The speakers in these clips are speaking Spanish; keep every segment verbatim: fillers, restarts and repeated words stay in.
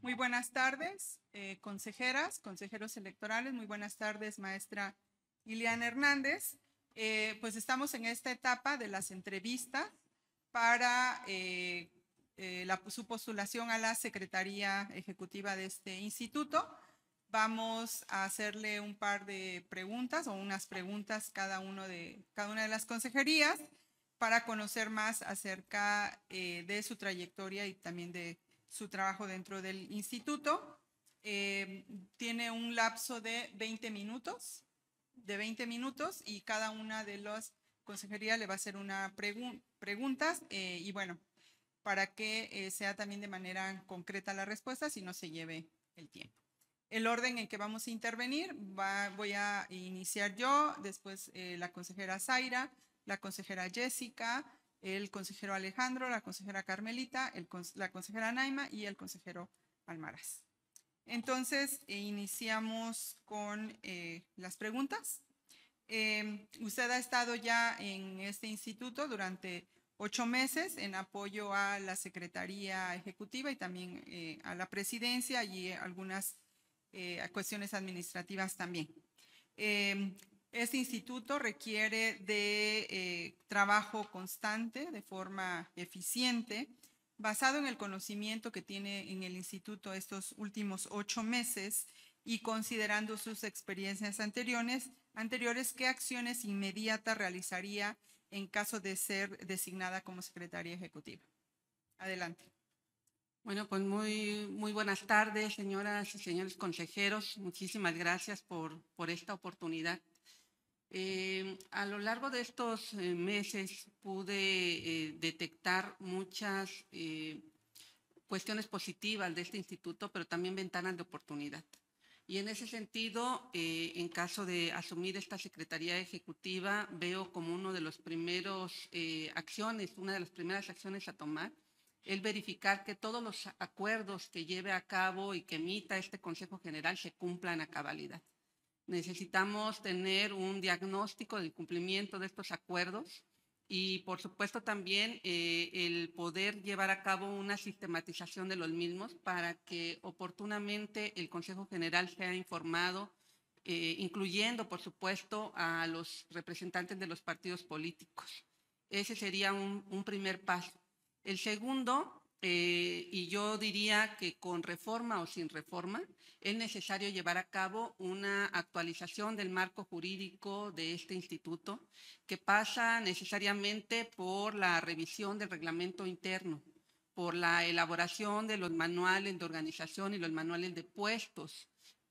Muy buenas tardes, eh, consejeras, consejeros electorales. Muy buenas tardes, maestra Iliana Hernández. Eh, pues estamos en esta etapa de las entrevistas para eh, eh, la, su postulación a la Secretaría Ejecutiva de este instituto. Vamos a hacerle un par de preguntas o unas preguntas cada, uno de, cada una de las consejerías para conocer más acerca eh, de su trayectoria y también de su trabajo dentro del instituto. Eh, tiene un lapso de veinte minutos, de veinte minutos y cada una de las consejerías le va a hacer una pregun preguntas eh, y bueno, para que eh, sea también de manera concreta la respuesta y no se lleve el tiempo. El orden en que vamos a intervenir, va, voy a iniciar yo, después eh, la consejera Zaira, la consejera Jessica, el consejero Alejandro, la consejera Carmelita, el, la consejera Naima y el consejero Almaraz. Entonces, eh, iniciamos con eh, las preguntas. Eh, usted ha estado ya en este instituto durante ocho meses en apoyo a la Secretaría Ejecutiva y también eh, a la presidencia y algunas eh, cuestiones administrativas también. Eh, este instituto requiere de eh, trabajo constante, de forma eficiente, basado en el conocimiento que tiene en el instituto estos últimos ocho meses y considerando sus experiencias anteriores, anteriores ¿qué acciones inmediatas realizaría en caso de ser designada como secretaria ejecutiva? Adelante. Bueno, pues muy, muy buenas tardes, señoras y señores consejeros. Muchísimas gracias por, por esta oportunidad. Eh, a lo largo de estos eh, meses pude eh, detectar muchas eh, cuestiones positivas de este instituto, pero también ventanas de oportunidad. Y en ese sentido, eh, en caso de asumir esta Secretaría Ejecutiva, veo como uno de los primeros eh, acciones, una de las primeras acciones a tomar, el verificar que todos los acuerdos que lleve a cabo y que emita este Consejo General se cumplan a cabalidad. Necesitamos tener un diagnóstico del cumplimiento de estos acuerdos y, por supuesto, también eh, el poder llevar a cabo una sistematización de los mismos para que oportunamente el Consejo General sea informado, eh, incluyendo, por supuesto, a los representantes de los partidos políticos. Ese sería un, un primer paso. El segundo, eh, y yo diría que con reforma o sin reforma, es necesario llevar a cabo una actualización del marco jurídico de este instituto que pasa necesariamente por la revisión del reglamento interno, por la elaboración de los manuales de organización y los manuales de puestos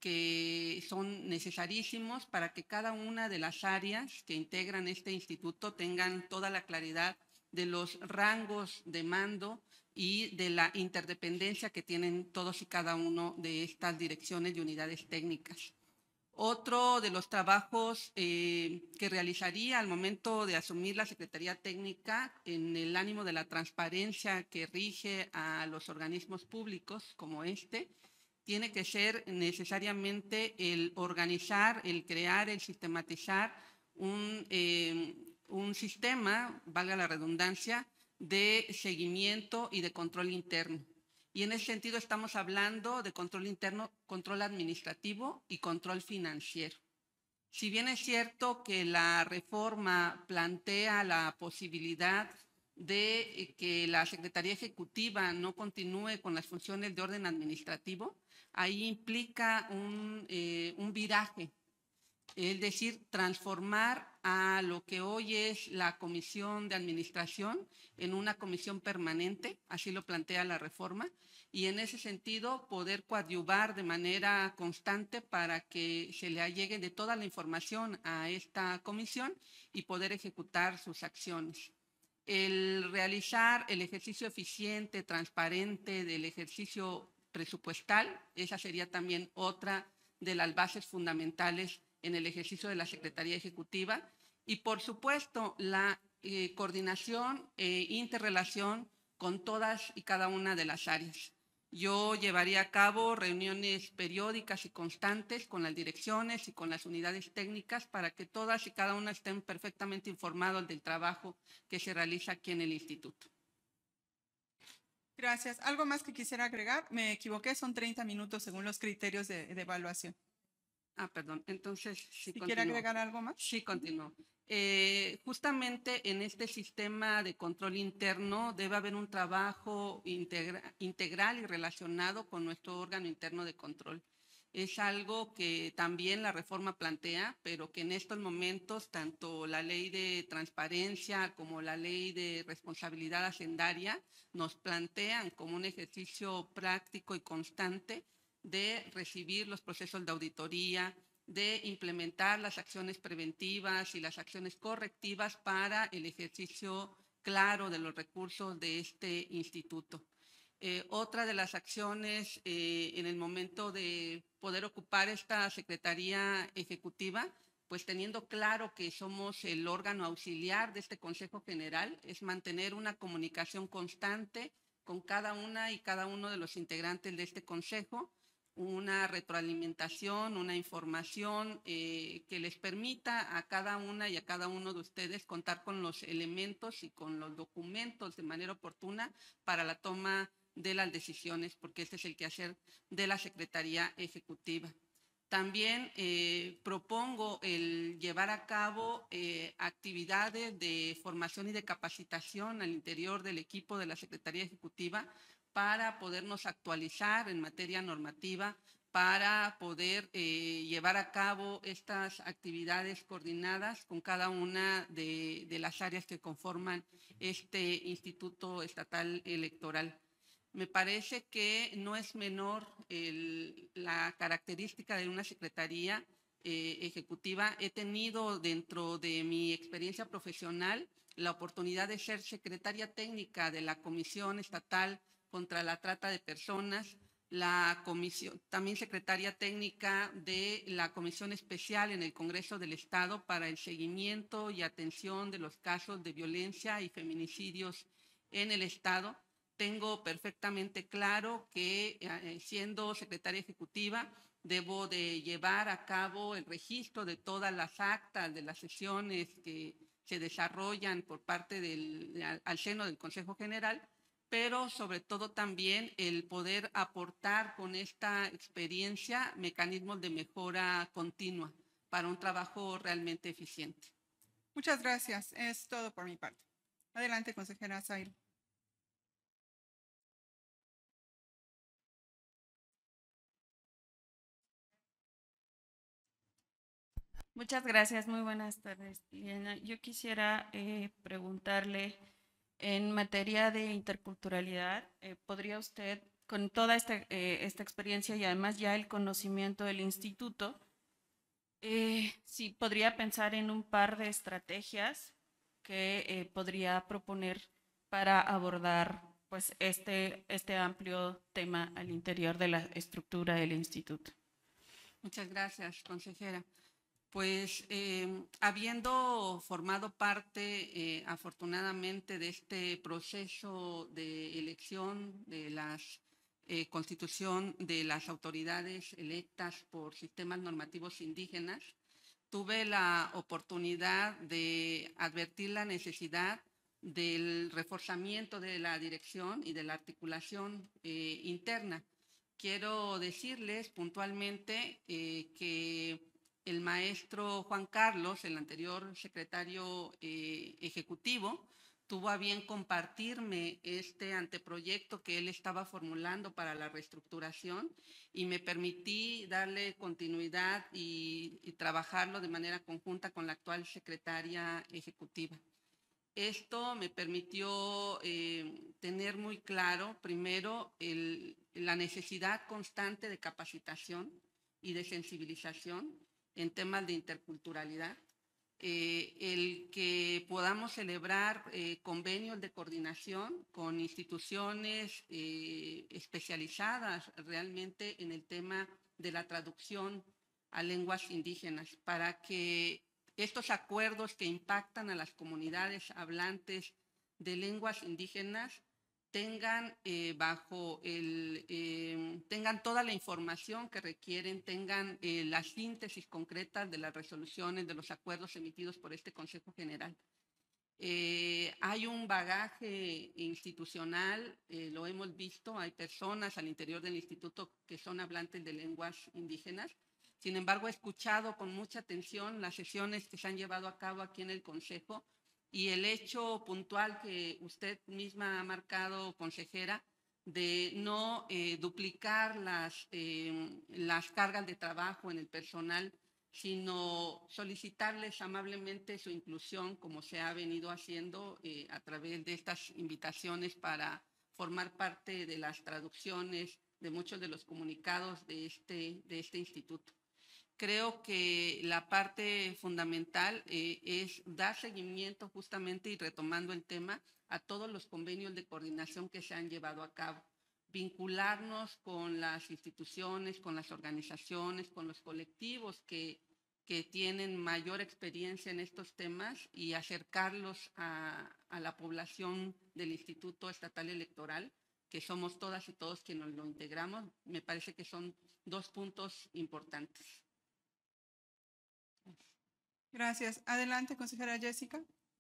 que son necesarísimos para que cada una de las áreas que integran este instituto tengan toda la claridad de los rangos de mando y de la interdependencia que tienen todos y cada uno de estas direcciones y unidades técnicas. Otro de los trabajos eh, que realizaría al momento de asumir la Secretaría Técnica, en el ánimo de la transparencia que rige a los organismos públicos como este, tiene que ser necesariamente el organizar, el crear, el sistematizar un, eh, un sistema, valga la redundancia, de seguimiento y de control interno. Y en ese sentido estamos hablando de control interno, control administrativo y control financiero. Si bien es cierto que la reforma plantea la posibilidad de que la Secretaría Ejecutiva no continúe con las funciones de orden administrativo, ahí implica un, eh, un viraje, es decir, transformar a lo que hoy es la Comisión de Administración en una comisión permanente, así lo plantea la reforma, y en ese sentido poder coadyuvar de manera constante para que se le allegue de toda la información a esta comisión y poder ejecutar sus acciones. El realizar el ejercicio eficiente, transparente del ejercicio presupuestal, esa sería también otra de las bases fundamentales en el ejercicio de la Secretaría Ejecutiva y, por supuesto, la eh, coordinación e interrelación con todas y cada una de las áreas. Yo llevaría a cabo reuniones periódicas y constantes con las direcciones y con las unidades técnicas para que todas y cada una estén perfectamente informados del trabajo que se realiza aquí en el instituto. Gracias. ¿Algo más que quisiera agregar? Me equivoqué, son treinta minutos según los criterios de, de evaluación. Ah, perdón. Entonces, sí, ¿Si quiere continúo. agregar algo más? Sí, continúo. Eh, justamente en este sistema de control interno debe haber un trabajo integra integral y relacionado con nuestro órgano interno de control. Es algo que también la reforma plantea, pero que en estos momentos tanto la ley de transparencia como la ley de responsabilidad hacendaria nos plantean como un ejercicio práctico y constante de recibir los procesos de auditoría, de implementar las acciones preventivas y las acciones correctivas para el ejercicio claro de los recursos de este instituto. Eh, otra de las acciones eh, en el momento de poder ocupar esta Secretaría Ejecutiva, pues teniendo claro que somos el órgano auxiliar de este Consejo General, es mantener una comunicación constante con cada una y cada uno de los integrantes de este Consejo, una retroalimentación, una información eh, que les permita a cada una y a cada uno de ustedes contar con los elementos y con los documentos de manera oportuna para la toma de las decisiones, porque este es el quehacer de la Secretaría Ejecutiva. También eh, propongo el llevar a cabo eh, actividades de formación y de capacitación al interior del equipo de la Secretaría Ejecutiva para podernos actualizar en materia normativa, para poder eh, llevar a cabo estas actividades coordinadas con cada una de, de las áreas que conforman este Instituto Estatal Electoral. Me parece que no es menor el, la característica de una secretaría eh, ejecutiva. He tenido dentro de mi experiencia profesional la oportunidad de ser secretaria técnica de la Comisión Estatal contra la Trata de Personas, la comisión, también secretaria técnica de la Comisión Especial en el Congreso del Estado para el seguimiento y atención de los casos de violencia y feminicidios en el Estado. Tengo perfectamente claro que eh, siendo secretaria ejecutiva debo de llevar a cabo el registro de todas las actas de las sesiones que se desarrollan por parte del al, al seno del Consejo General, pero sobre todo también el poder aportar con esta experiencia mecanismos de mejora continua para un trabajo realmente eficiente. Muchas gracias. Es todo por mi parte. Adelante, consejera Zaira. Muchas gracias, muy buenas tardes, Liliana. Yo quisiera eh, preguntarle, en materia de interculturalidad, eh, ¿podría usted, con toda esta, eh, esta experiencia y además ya el conocimiento del instituto, eh, sí, podría pensar en un par de estrategias que eh, podría proponer para abordar pues, este, este amplio tema al interior de la estructura del instituto? Muchas gracias, consejera. Pues eh, habiendo formado parte, eh, afortunadamente, de este proceso de elección de la eh, constitución de las autoridades electas por sistemas normativos indígenas, tuve la oportunidad de advertir la necesidad del reforzamiento de la dirección y de la articulación eh, interna. Quiero decirles puntualmente eh, que el maestro Juan Carlos, el anterior secretario eh, ejecutivo, tuvo a bien compartirme este anteproyecto que él estaba formulando para la reestructuración y me permití darle continuidad y, y trabajarlo de manera conjunta con la actual secretaria ejecutiva. Esto me permitió eh, tener muy claro, primero, el, la necesidad constante de capacitación y de sensibilización en temas de interculturalidad, eh, el que podamos celebrar eh, convenios de coordinación con instituciones eh, especializadas realmente en el tema de la traducción a lenguas indígenas, para que estos acuerdos que impactan a las comunidades hablantes de lenguas indígenas tengan eh, bajo el, eh, tengan toda la información que requieren, tengan eh, las síntesis concretas de las resoluciones, de los acuerdos emitidos por este Consejo General. Eh, hay un bagaje institucional, eh, lo hemos visto, hay personas al interior del instituto que son hablantes de lenguas indígenas. Sin embargo, he escuchado con mucha atención las sesiones que se han llevado a cabo aquí en el Consejo y el hecho puntual que usted misma ha marcado, consejera, de no eh, duplicar las, eh, las cargas de trabajo en el personal, sino solicitarles amablemente su inclusión, como se ha venido haciendo eh, a través de estas invitaciones para formar parte de las traducciones de muchos de los comunicados de este, de este instituto. Creo que la parte fundamental eh, es dar seguimiento justamente y retomando el tema a todos los convenios de coordinación que se han llevado a cabo, vincularnos con las instituciones, con las organizaciones, con los colectivos que, que tienen mayor experiencia en estos temas y acercarlos a, a la población del Instituto Estatal Electoral, que somos todas y todos quienes lo integramos. Me parece que son dos puntos importantes. Gracias. Adelante, consejera Jessica.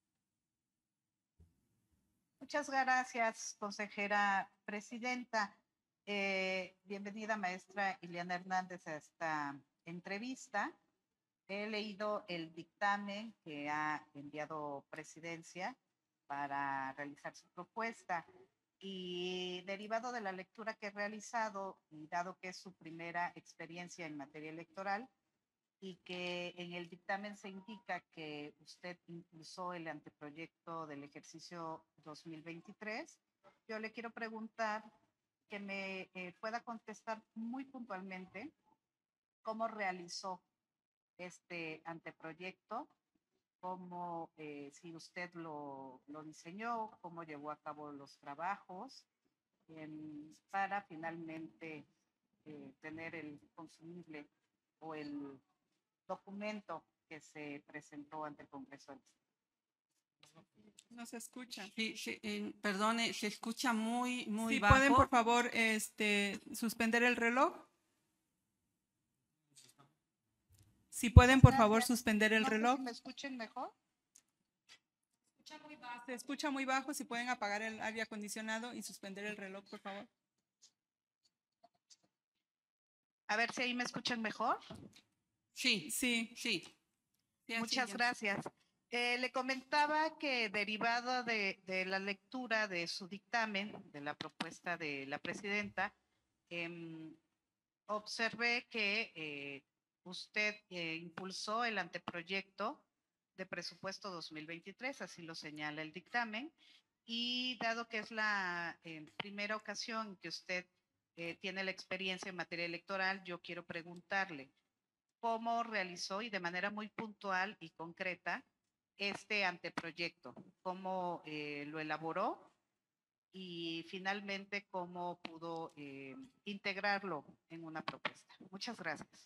Muchas gracias, consejera presidenta. Eh, bienvenida, maestra Ileana Hernández, a esta entrevista. He leído el dictamen que ha enviado Presidencia para realizar su propuesta y derivado de la lectura que he realizado, y dado que es su primera experiencia en materia electoral, y que en el dictamen se indica que usted impulsó el anteproyecto del ejercicio dos mil veintitrés, yo le quiero preguntar que me eh, pueda contestar muy puntualmente cómo realizó este anteproyecto, cómo, eh, si usted lo, lo diseñó, cómo llevó a cabo los trabajos eh, para finalmente eh, tener el consumible o el documento que se presentó ante el Congreso. No se escucha. Sí, sí, eh, perdone, se escucha muy, muy sí, bajo. ¿pueden, por favor, este, suspender el reloj? Si pueden, por favor, suspender el no reloj. Sé si ¿Me escuchen mejor? Se escucha muy bajo. Se escucha muy bajo. Si pueden apagar el aire acondicionado y suspender el reloj, por favor. A ver si ahí me escuchan mejor. Sí, sí, sí. sí Muchas ya. gracias. Eh, le comentaba que derivado de, de la lectura de su dictamen, de la propuesta de la presidenta, eh, observé que eh, usted eh, impulsó el anteproyecto de presupuesto dos mil veintitrés, así lo señala el dictamen, y dado que es la eh, primera ocasión que usted eh, tiene la experiencia en materia electoral, yo quiero preguntarle cómo realizó y de manera muy puntual y concreta este anteproyecto, cómo eh, lo elaboró y finalmente cómo pudo eh, integrarlo en una propuesta. Muchas gracias.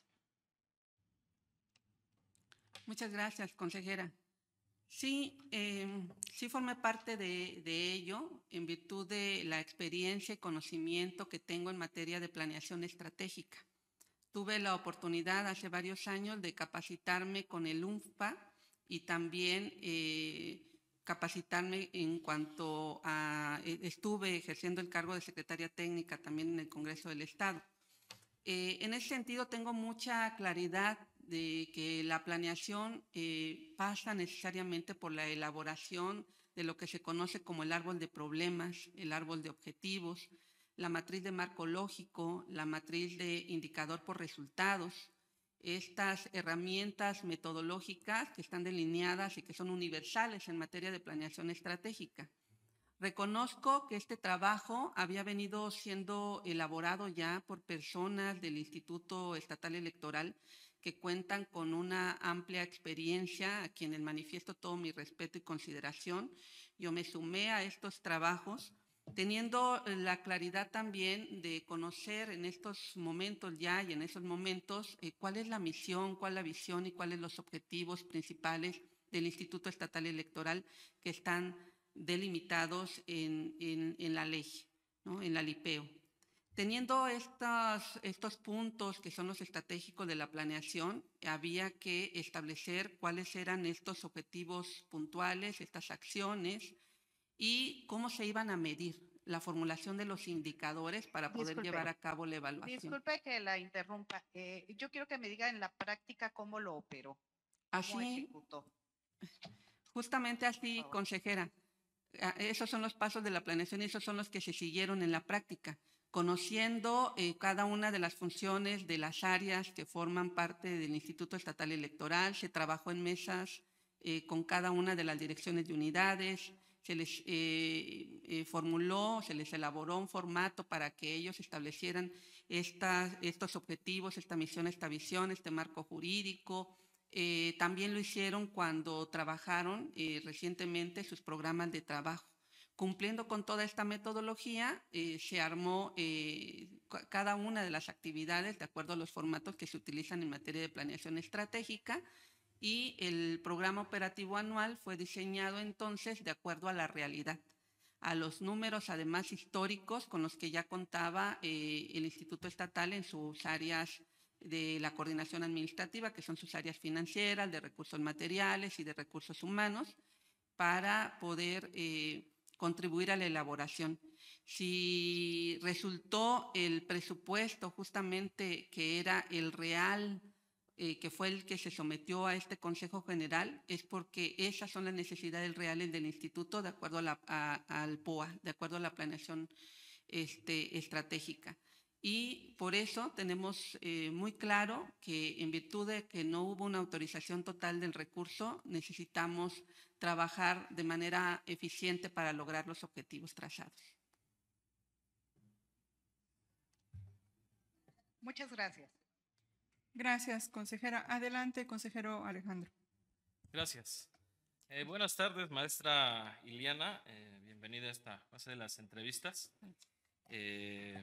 Muchas gracias, consejera. Sí, eh, sí formé parte de, de ello en virtud de la experiencia y conocimiento que tengo en materia de planeación estratégica. Tuve la oportunidad hace varios años de capacitarme con el U N F P A y también eh, capacitarme en cuanto a, estuve ejerciendo el cargo de secretaria técnica también en el Congreso del Estado. Eh, en ese sentido tengo mucha claridad de que la planeación eh, pasa necesariamente por la elaboración de lo que se conoce como el árbol de problemas, el árbol de objetivos, la matriz de marco lógico, la matriz de indicador por resultados, estas herramientas metodológicas que están delineadas y que son universales en materia de planeación estratégica. Reconozco que este trabajo había venido siendo elaborado ya por personas del Instituto Estatal Electoral que cuentan con una amplia experiencia, a quienes manifiesto todo mi respeto y consideración. Yo me sumé a estos trabajos teniendo la claridad también de conocer en estos momentos ya y en esos momentos eh, cuál es la misión, cuál es la visión y cuáles los objetivos principales del Instituto Estatal Electoral que están delimitados en, en, en la ley, ¿no? En la LIPEO. Teniendo estos, estos puntos que son los estratégicos de la planeación, había que establecer cuáles eran estos objetivos puntuales, estas acciones y cómo se iban a medir la formulación de los indicadores para poder Disculpe. llevar a cabo la evaluación. Disculpe que la interrumpa. Eh, yo quiero que me diga en la práctica cómo lo operó, cómo Así, ejecutó. justamente así, consejera. Esos son los pasos de la planeación y esos son los que se siguieron en la práctica, conociendo eh, cada una de las funciones de las áreas que forman parte del Instituto Estatal Electoral. Se trabajó en mesas eh, con cada una de las direcciones de unidades, se les eh, eh, formuló, se les elaboró un formato para que ellos establecieran estas, estos objetivos, esta misión, esta visión, este marco jurídico. Eh, también lo hicieron cuando trabajaron eh, recientemente sus programas de trabajo. Cumpliendo con toda esta metodología, eh, se armó eh, cada una de las actividades de acuerdo a los formatos que se utilizan en materia de planeación estratégica y el programa operativo anual fue diseñado entonces de acuerdo a la realidad, a los números además históricos con los que ya contaba eh, el Instituto Estatal en sus áreas de la coordinación administrativa, que son sus áreas financieras, de recursos materiales y de recursos humanos, para poder eh, contribuir a la elaboración. Si resultó el presupuesto justamente que era el real, eh, que fue el que se sometió a este Consejo General, es porque esas son las necesidades reales del instituto de acuerdo a la, a, al P O A, de acuerdo a la planeación este, estratégica. Y por eso tenemos eh, muy claro que en virtud de que no hubo una autorización total del recurso, necesitamos trabajar de manera eficiente para lograr los objetivos trazados. Muchas gracias. Gracias, consejera. Adelante, consejero Alejandro. Gracias. Eh, buenas tardes, maestra Iliana. Eh, bienvenida a esta fase de las entrevistas. Eh,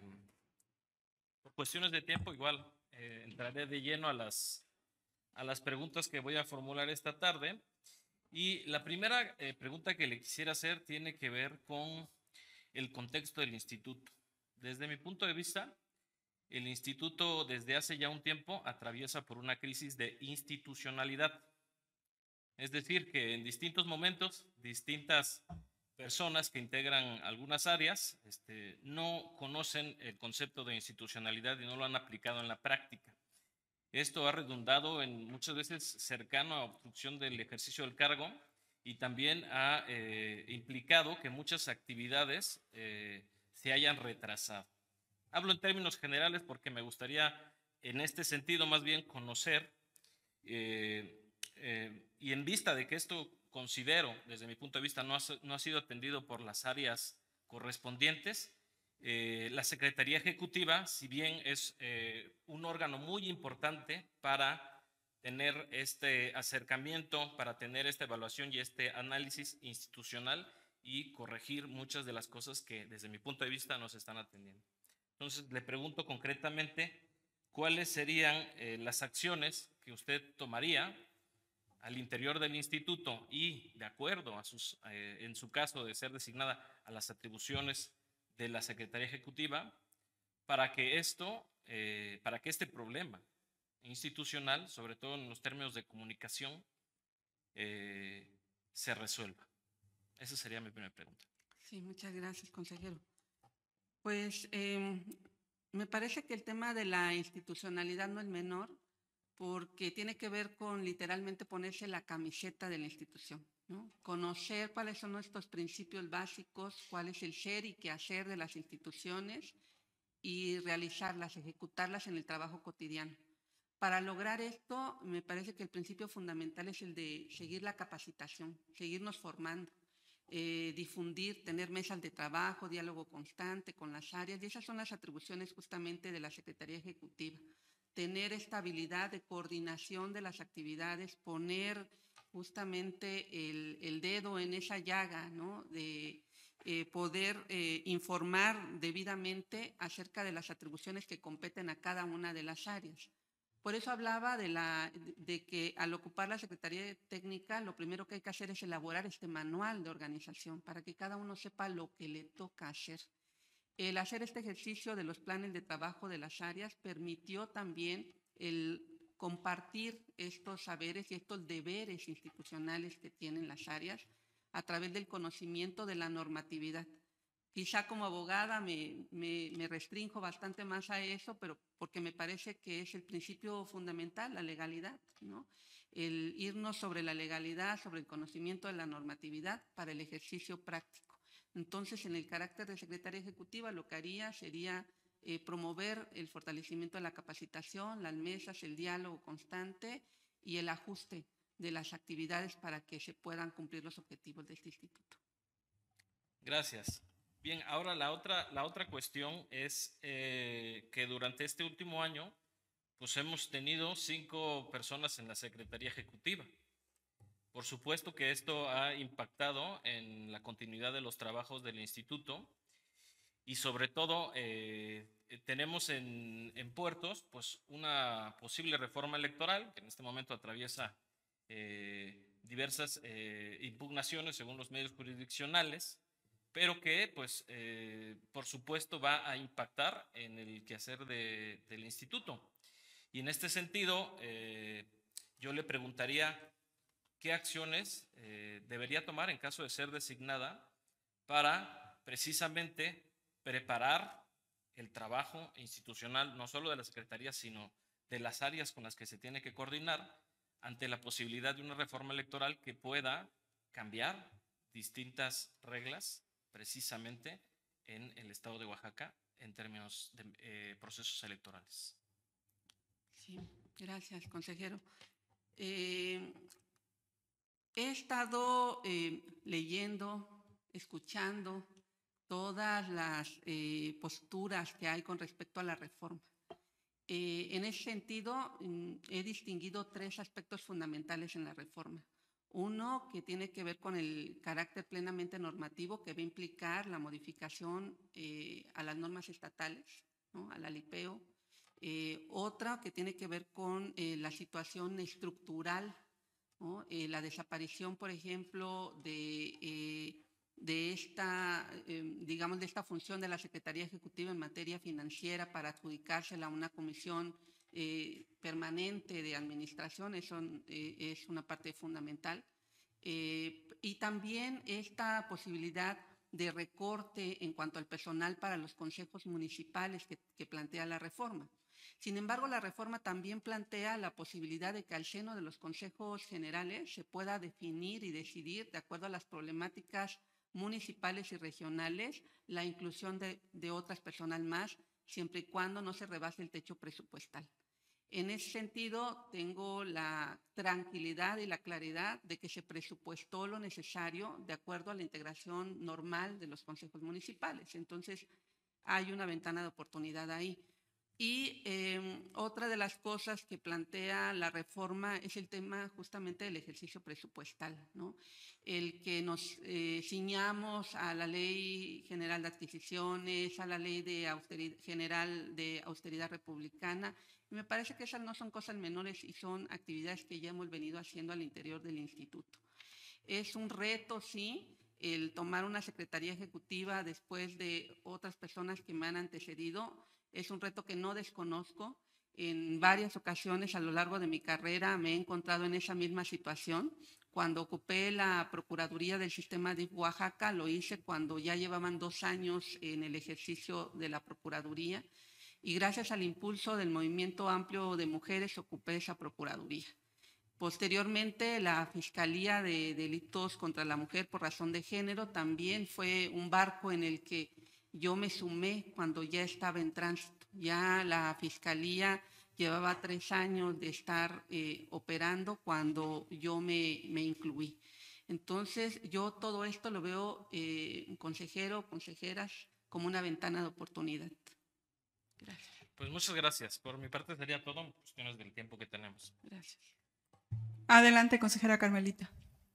por cuestiones de tiempo, igual eh, entraré de lleno a las, a las preguntas que voy a formular esta tarde. Y la primera eh, pregunta que le quisiera hacer tiene que ver con el contexto del instituto. Desde mi punto de vista, el instituto desde hace ya un tiempo atraviesa por una crisis de institucionalidad. Es decir, que en distintos momentos, distintas personas que integran algunas áreas este, no conocen el concepto de institucionalidad y no lo han aplicado en la práctica. Esto ha redundado en muchas veces cercano a obstrucción del ejercicio del cargo y también ha eh, implicado que muchas actividades eh, se hayan retrasado. Hablo en términos generales porque me gustaría en este sentido más bien conocer eh, eh, y en vista de que esto considero desde mi punto de vista no ha, no ha sido atendido por las áreas correspondientes, eh, la Secretaría Ejecutiva, si bien es eh, un órgano muy importante para tener este acercamiento, para tener esta evaluación y este análisis institucional y corregir muchas de las cosas que desde mi punto de vista no se están atendiendo. Entonces, le pregunto concretamente, ¿cuáles serían eh, las acciones que usted tomaría al interior del instituto y de acuerdo a sus, eh, en su caso de ser designada a las atribuciones de la Secretaría Ejecutiva para que esto, eh, para que este problema institucional, sobre todo en los términos de comunicación, eh, se resuelva? Esa sería mi primera pregunta. Sí, muchas gracias, consejero. Pues eh, me parece que el tema de la institucionalidad no es menor porque tiene que ver con literalmente ponerse la camiseta de la institución, ¿no? Conocer cuáles son nuestros principios básicos, cuál es el ser y qué hacer de las instituciones y realizarlas, ejecutarlas en el trabajo cotidiano. Para lograr esto, me parece que el principio fundamental es el de seguir la capacitación, seguirnos formando. Eh, difundir, tener mesas de trabajo, diálogo constante con las áreas, y esas son las atribuciones justamente de la Secretaría Ejecutiva. Tener esta habilidad de coordinación de las actividades, poner justamente el, el dedo en esa llaga, ¿no? De eh, poder eh, informar debidamente acerca de las atribuciones que competen a cada una de las áreas. Por eso hablaba de, la, de que al ocupar la Secretaría Técnica, lo primero que hay que hacer es elaborar este manual de organización para que cada uno sepa lo que le toca hacer. El hacer este ejercicio de los planes de trabajo de las áreas permitió también el compartir estos saberes y estos deberes institucionales que tienen las áreas a través del conocimiento de la normatividad. Quizá como abogada me, me, me restrinjo bastante más a eso, pero porque me parece que es el principio fundamental, la legalidad, ¿no? El irnos sobre la legalidad, sobre el conocimiento de la normatividad para el ejercicio práctico. Entonces, en el carácter de secretaria ejecutiva, lo que haría sería eh, promover el fortalecimiento de la capacitación, las mesas, el diálogo constante y el ajuste de las actividades para que se puedan cumplir los objetivos de este instituto. Gracias. Bien, ahora la otra, la otra cuestión es eh, que durante este último año pues hemos tenido cinco personas en la Secretaría Ejecutiva. Por supuesto que esto ha impactado en la continuidad de los trabajos del instituto y sobre todo eh, tenemos en, en puertos pues una posible reforma electoral que en este momento atraviesa eh, diversas eh, impugnaciones según los medios jurisdiccionales, pero que pues eh, por supuesto va a impactar en el quehacer de, del instituto. Y en este sentido eh, yo le preguntaría qué acciones eh, debería tomar en caso de ser designada para precisamente preparar el trabajo institucional, no solo de la Secretaría, sino de las áreas con las que se tiene que coordinar ante la posibilidad de una reforma electoral que pueda cambiar distintas reglas precisamente en el estado de Oaxaca en términos de eh, procesos electorales. Sí, gracias, consejero. Eh, he estado eh, leyendo, escuchando todas las eh, posturas que hay con respecto a la reforma. Eh, en ese sentido, mm, he distinguido tres aspectos fundamentales en la reforma. Uno que tiene que ver con el carácter plenamente normativo que va a implicar la modificación eh, a las normas estatales, ¿no? A la LIPEO. Eh, otra que tiene que ver con eh, la situación estructural, ¿no? Eh, la desaparición, por ejemplo, de, eh, de, esta, eh, digamos, de esta función de la Secretaría Ejecutiva en materia financiera para adjudicársela a una comisión Eh, permanente de administración, eso eh, es una parte fundamental. Eh, y también esta posibilidad de recorte en cuanto al personal para los consejos municipales que, que plantea la reforma. Sin embargo, la reforma también plantea la posibilidad de que al seno de los consejos generales se pueda definir y decidir, de acuerdo a las problemáticas municipales y regionales, la inclusión de, de otras personas más, siempre y cuando no se rebase el techo presupuestal. En ese sentido, tengo la tranquilidad y la claridad de que se presupuestó lo necesario de acuerdo a la integración normal de los consejos municipales. Entonces, hay una ventana de oportunidad ahí. Y eh, otra de las cosas que plantea la reforma es el tema justamente del ejercicio presupuestal, ¿no? El que nos eh, ciñamos a la Ley General de Adquisiciones, a la Ley de austeridad, General de Austeridad Republicana. Y me parece que esas no son cosas menores y son actividades que ya hemos venido haciendo al interior del instituto. Es un reto, sí, el tomar una secretaría ejecutiva después de otras personas que me han antecedido. Es un reto que no desconozco. En varias ocasiones a lo largo de mi carrera me he encontrado en esa misma situación. Cuando ocupé la Procuraduría del Sistema de Oaxaca, lo hice cuando ya llevaban dos años en el ejercicio de la Procuraduría y gracias al impulso del movimiento amplio de mujeres ocupé esa Procuraduría. Posteriormente, la Fiscalía de Delitos contra la Mujer por razón de género también fue un barco en el que yo me sumé cuando ya estaba en tránsito. Ya la Fiscalía llevaba tres años de estar eh, operando cuando yo me, me incluí. Entonces, yo todo esto lo veo, eh, consejero, consejeras, como una ventana de oportunidad. Gracias. Pues muchas gracias. Por mi parte sería todo en cuestiones del tiempo que tenemos. Gracias. Adelante, consejera Carmelita.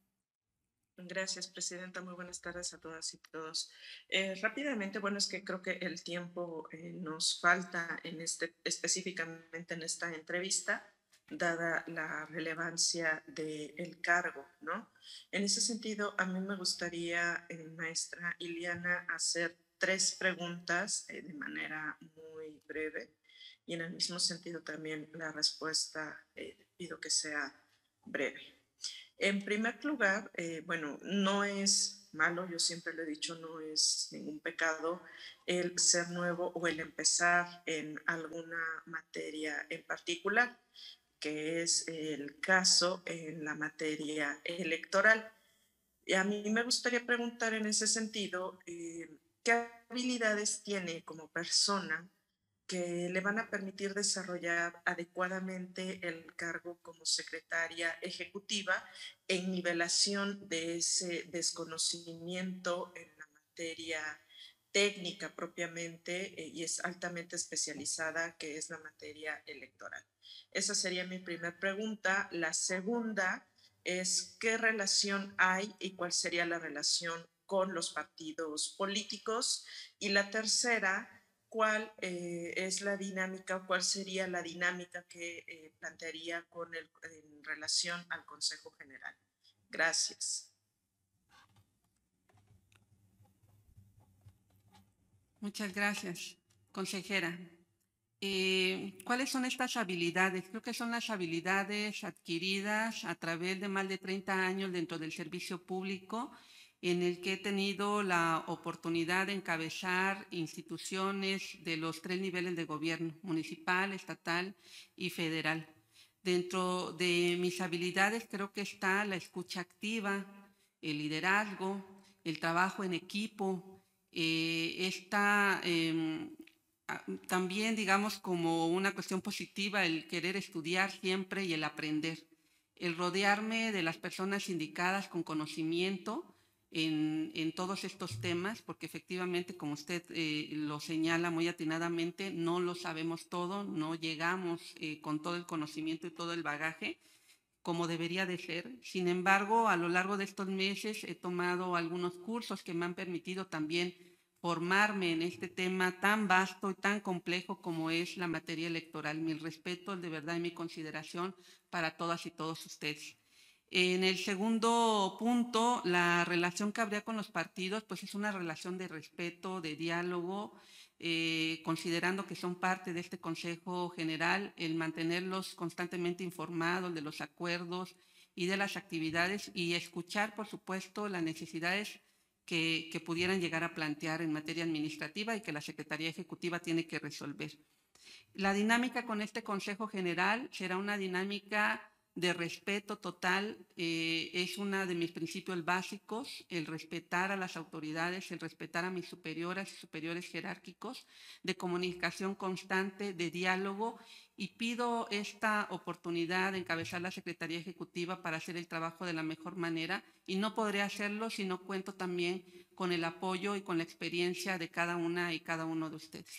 Gracias, presidenta. Muy buenas tardes a todas y todos. Eh, rápidamente, bueno, es que creo que el tiempo eh, nos falta en este, específicamente en esta entrevista, dada la relevancia del cargo, ¿no? En ese sentido, a mí me gustaría, eh, maestra Ileana, hacer tres preguntas eh, de manera muy breve y en el mismo sentido también la respuesta eh, pido que sea breve. En primer lugar, eh, bueno, no es malo, yo siempre lo he dicho, no es ningún pecado el ser nuevo o el empezar en alguna materia en particular, que es el caso en la materia electoral. Y a mí me gustaría preguntar en ese sentido, eh, ¿qué habilidades tiene como persona que le van a permitir desarrollar adecuadamente el cargo como secretaria ejecutiva en nivelación de ese desconocimiento en la materia técnica propiamente eh, y es altamente especializada, que es la materia electoral? Esa sería mi primera pregunta. La segunda es ¿qué relación hay y cuál sería la relación con los partidos políticos? Y la tercera, ¿cuál eh, es la dinámica o cuál sería la dinámica que eh, plantearía con el, en relación al Consejo General? Gracias. Muchas gracias, consejera. Eh, ¿Cuáles son estas habilidades? Creo que son las habilidades adquiridas a través de más de treinta años dentro del servicio público, en el que he tenido la oportunidad de encabezar instituciones de los tres niveles de gobierno, municipal, estatal y federal. Dentro de mis habilidades creo que está la escucha activa, el liderazgo, el trabajo en equipo, eh, esta... Eh, también, digamos, como una cuestión positiva, el querer estudiar siempre y el aprender, el rodearme de las personas indicadas con conocimiento en, en todos estos temas, porque efectivamente, como usted eh, lo señala muy atinadamente, no lo sabemos todo, no llegamos eh, con todo el conocimiento y todo el bagaje como debería de ser. Sin embargo, a lo largo de estos meses he tomado algunos cursos que me han permitido también formarme en este tema tan vasto y tan complejo como es la materia electoral. Mi respeto, de verdad, y mi consideración para todas y todos ustedes. En el segundo punto, la relación que habría con los partidos, pues es una relación de respeto, de diálogo, eh, considerando que son parte de este Consejo General, el mantenerlos constantemente informados de los acuerdos y de las actividades y escuchar, por supuesto, las necesidades Que, que pudieran llegar a plantear en materia administrativa y que la Secretaría Ejecutiva tiene que resolver. La dinámica con este Consejo General será una dinámica de respeto total, eh, es uno de mis principios básicos, el respetar a las autoridades, el respetar a mis superiores y superiores jerárquicos, de comunicación constante, de diálogo, y pido esta oportunidad de encabezar la Secretaría Ejecutiva para hacer el trabajo de la mejor manera, y no podré hacerlo si no cuento también con el apoyo y con la experiencia de cada una y cada uno de ustedes.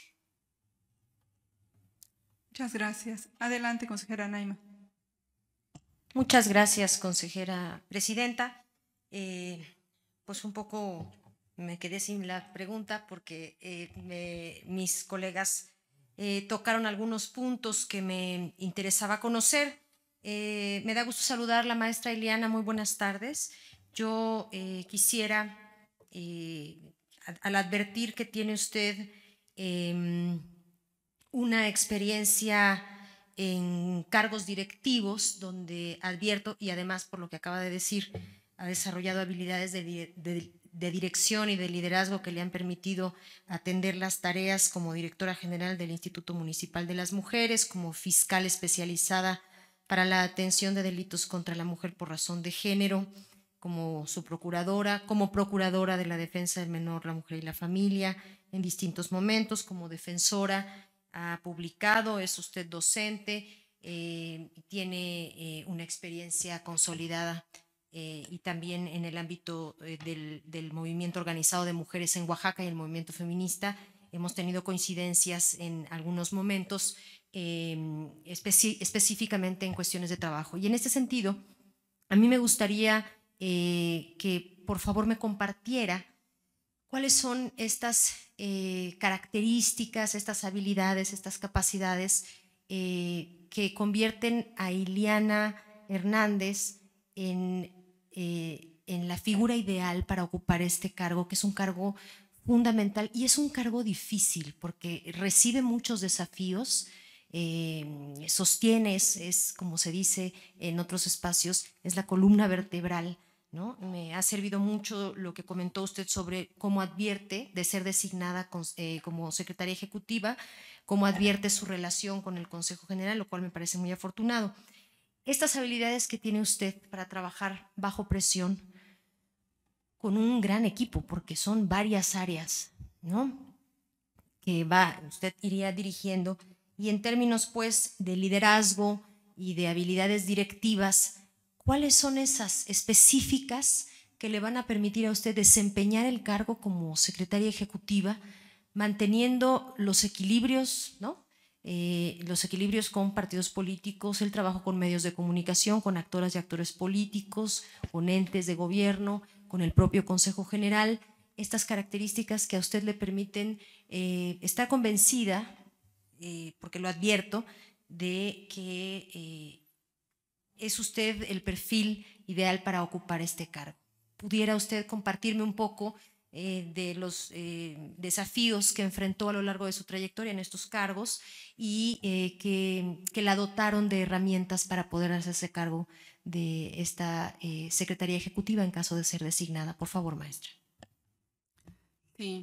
Muchas gracias. Adelante, consejera Naima. Muchas gracias, consejera presidenta. Eh, pues un poco me quedé sin la pregunta porque eh, me, mis colegas eh, tocaron algunos puntos que me interesaba conocer. Eh, me da gusto saludar a la maestra Ileana. Muy buenas tardes. Yo eh, quisiera, eh, al advertir que tiene usted eh, una experiencia en cargos directivos, donde advierto, y además por lo que acaba de decir, ha desarrollado habilidades de, de, de dirección y de liderazgo que le han permitido atender las tareas como directora general del Instituto Municipal de las Mujeres, como fiscal especializada para la atención de delitos contra la mujer por razón de género, como su procuradora, como procuradora de la defensa del menor, la mujer y la familia, en distintos momentos, como defensora. Ha publicado, es usted docente, eh, tiene eh, una experiencia consolidada eh, y también en el ámbito eh, del, del movimiento organizado de mujeres en Oaxaca y el movimiento feminista. Hemos tenido coincidencias en algunos momentos, eh, especi- específicamente en cuestiones de trabajo. Y en este sentido, a mí me gustaría eh, que por favor me compartiera ¿cuáles son estas eh, características, estas habilidades, estas capacidades eh, que convierten a Ileana Hernández en, eh, en la figura ideal para ocupar este cargo, que es un cargo fundamental y es un cargo difícil porque recibe muchos desafíos, eh, sostiene, es, es como se dice en otros espacios, es la columna vertebral, ¿no? Me ha servido mucho lo que comentó usted sobre cómo advierte de ser designada con, eh, como secretaria ejecutiva, cómo advierte su relación con el Consejo General, lo cual me parece muy afortunado. Estas habilidades que tiene usted para trabajar bajo presión con un gran equipo, porque son varias áreas, ¿no?, que va, usted iría dirigiendo, y en términos pues de liderazgo y de habilidades directivas, ¿cuáles son esas específicas que le van a permitir a usted desempeñar el cargo como secretaria ejecutiva, manteniendo los equilibrios, ¿no?, Eh, los equilibrios con partidos políticos, el trabajo con medios de comunicación, con actoras y actores políticos, con entes de gobierno, con el propio Consejo General, estas características que a usted le permiten eh, estar convencida, eh, porque lo advierto, de que eh, es usted el perfil ideal para ocupar este cargo? ¿Pudiera usted compartirme un poco eh, de los eh, desafíos que enfrentó a lo largo de su trayectoria en estos cargos y eh, que, que la dotaron de herramientas para poder hacerse cargo de esta eh, Secretaría Ejecutiva en caso de ser designada? Por favor, maestra. Sí,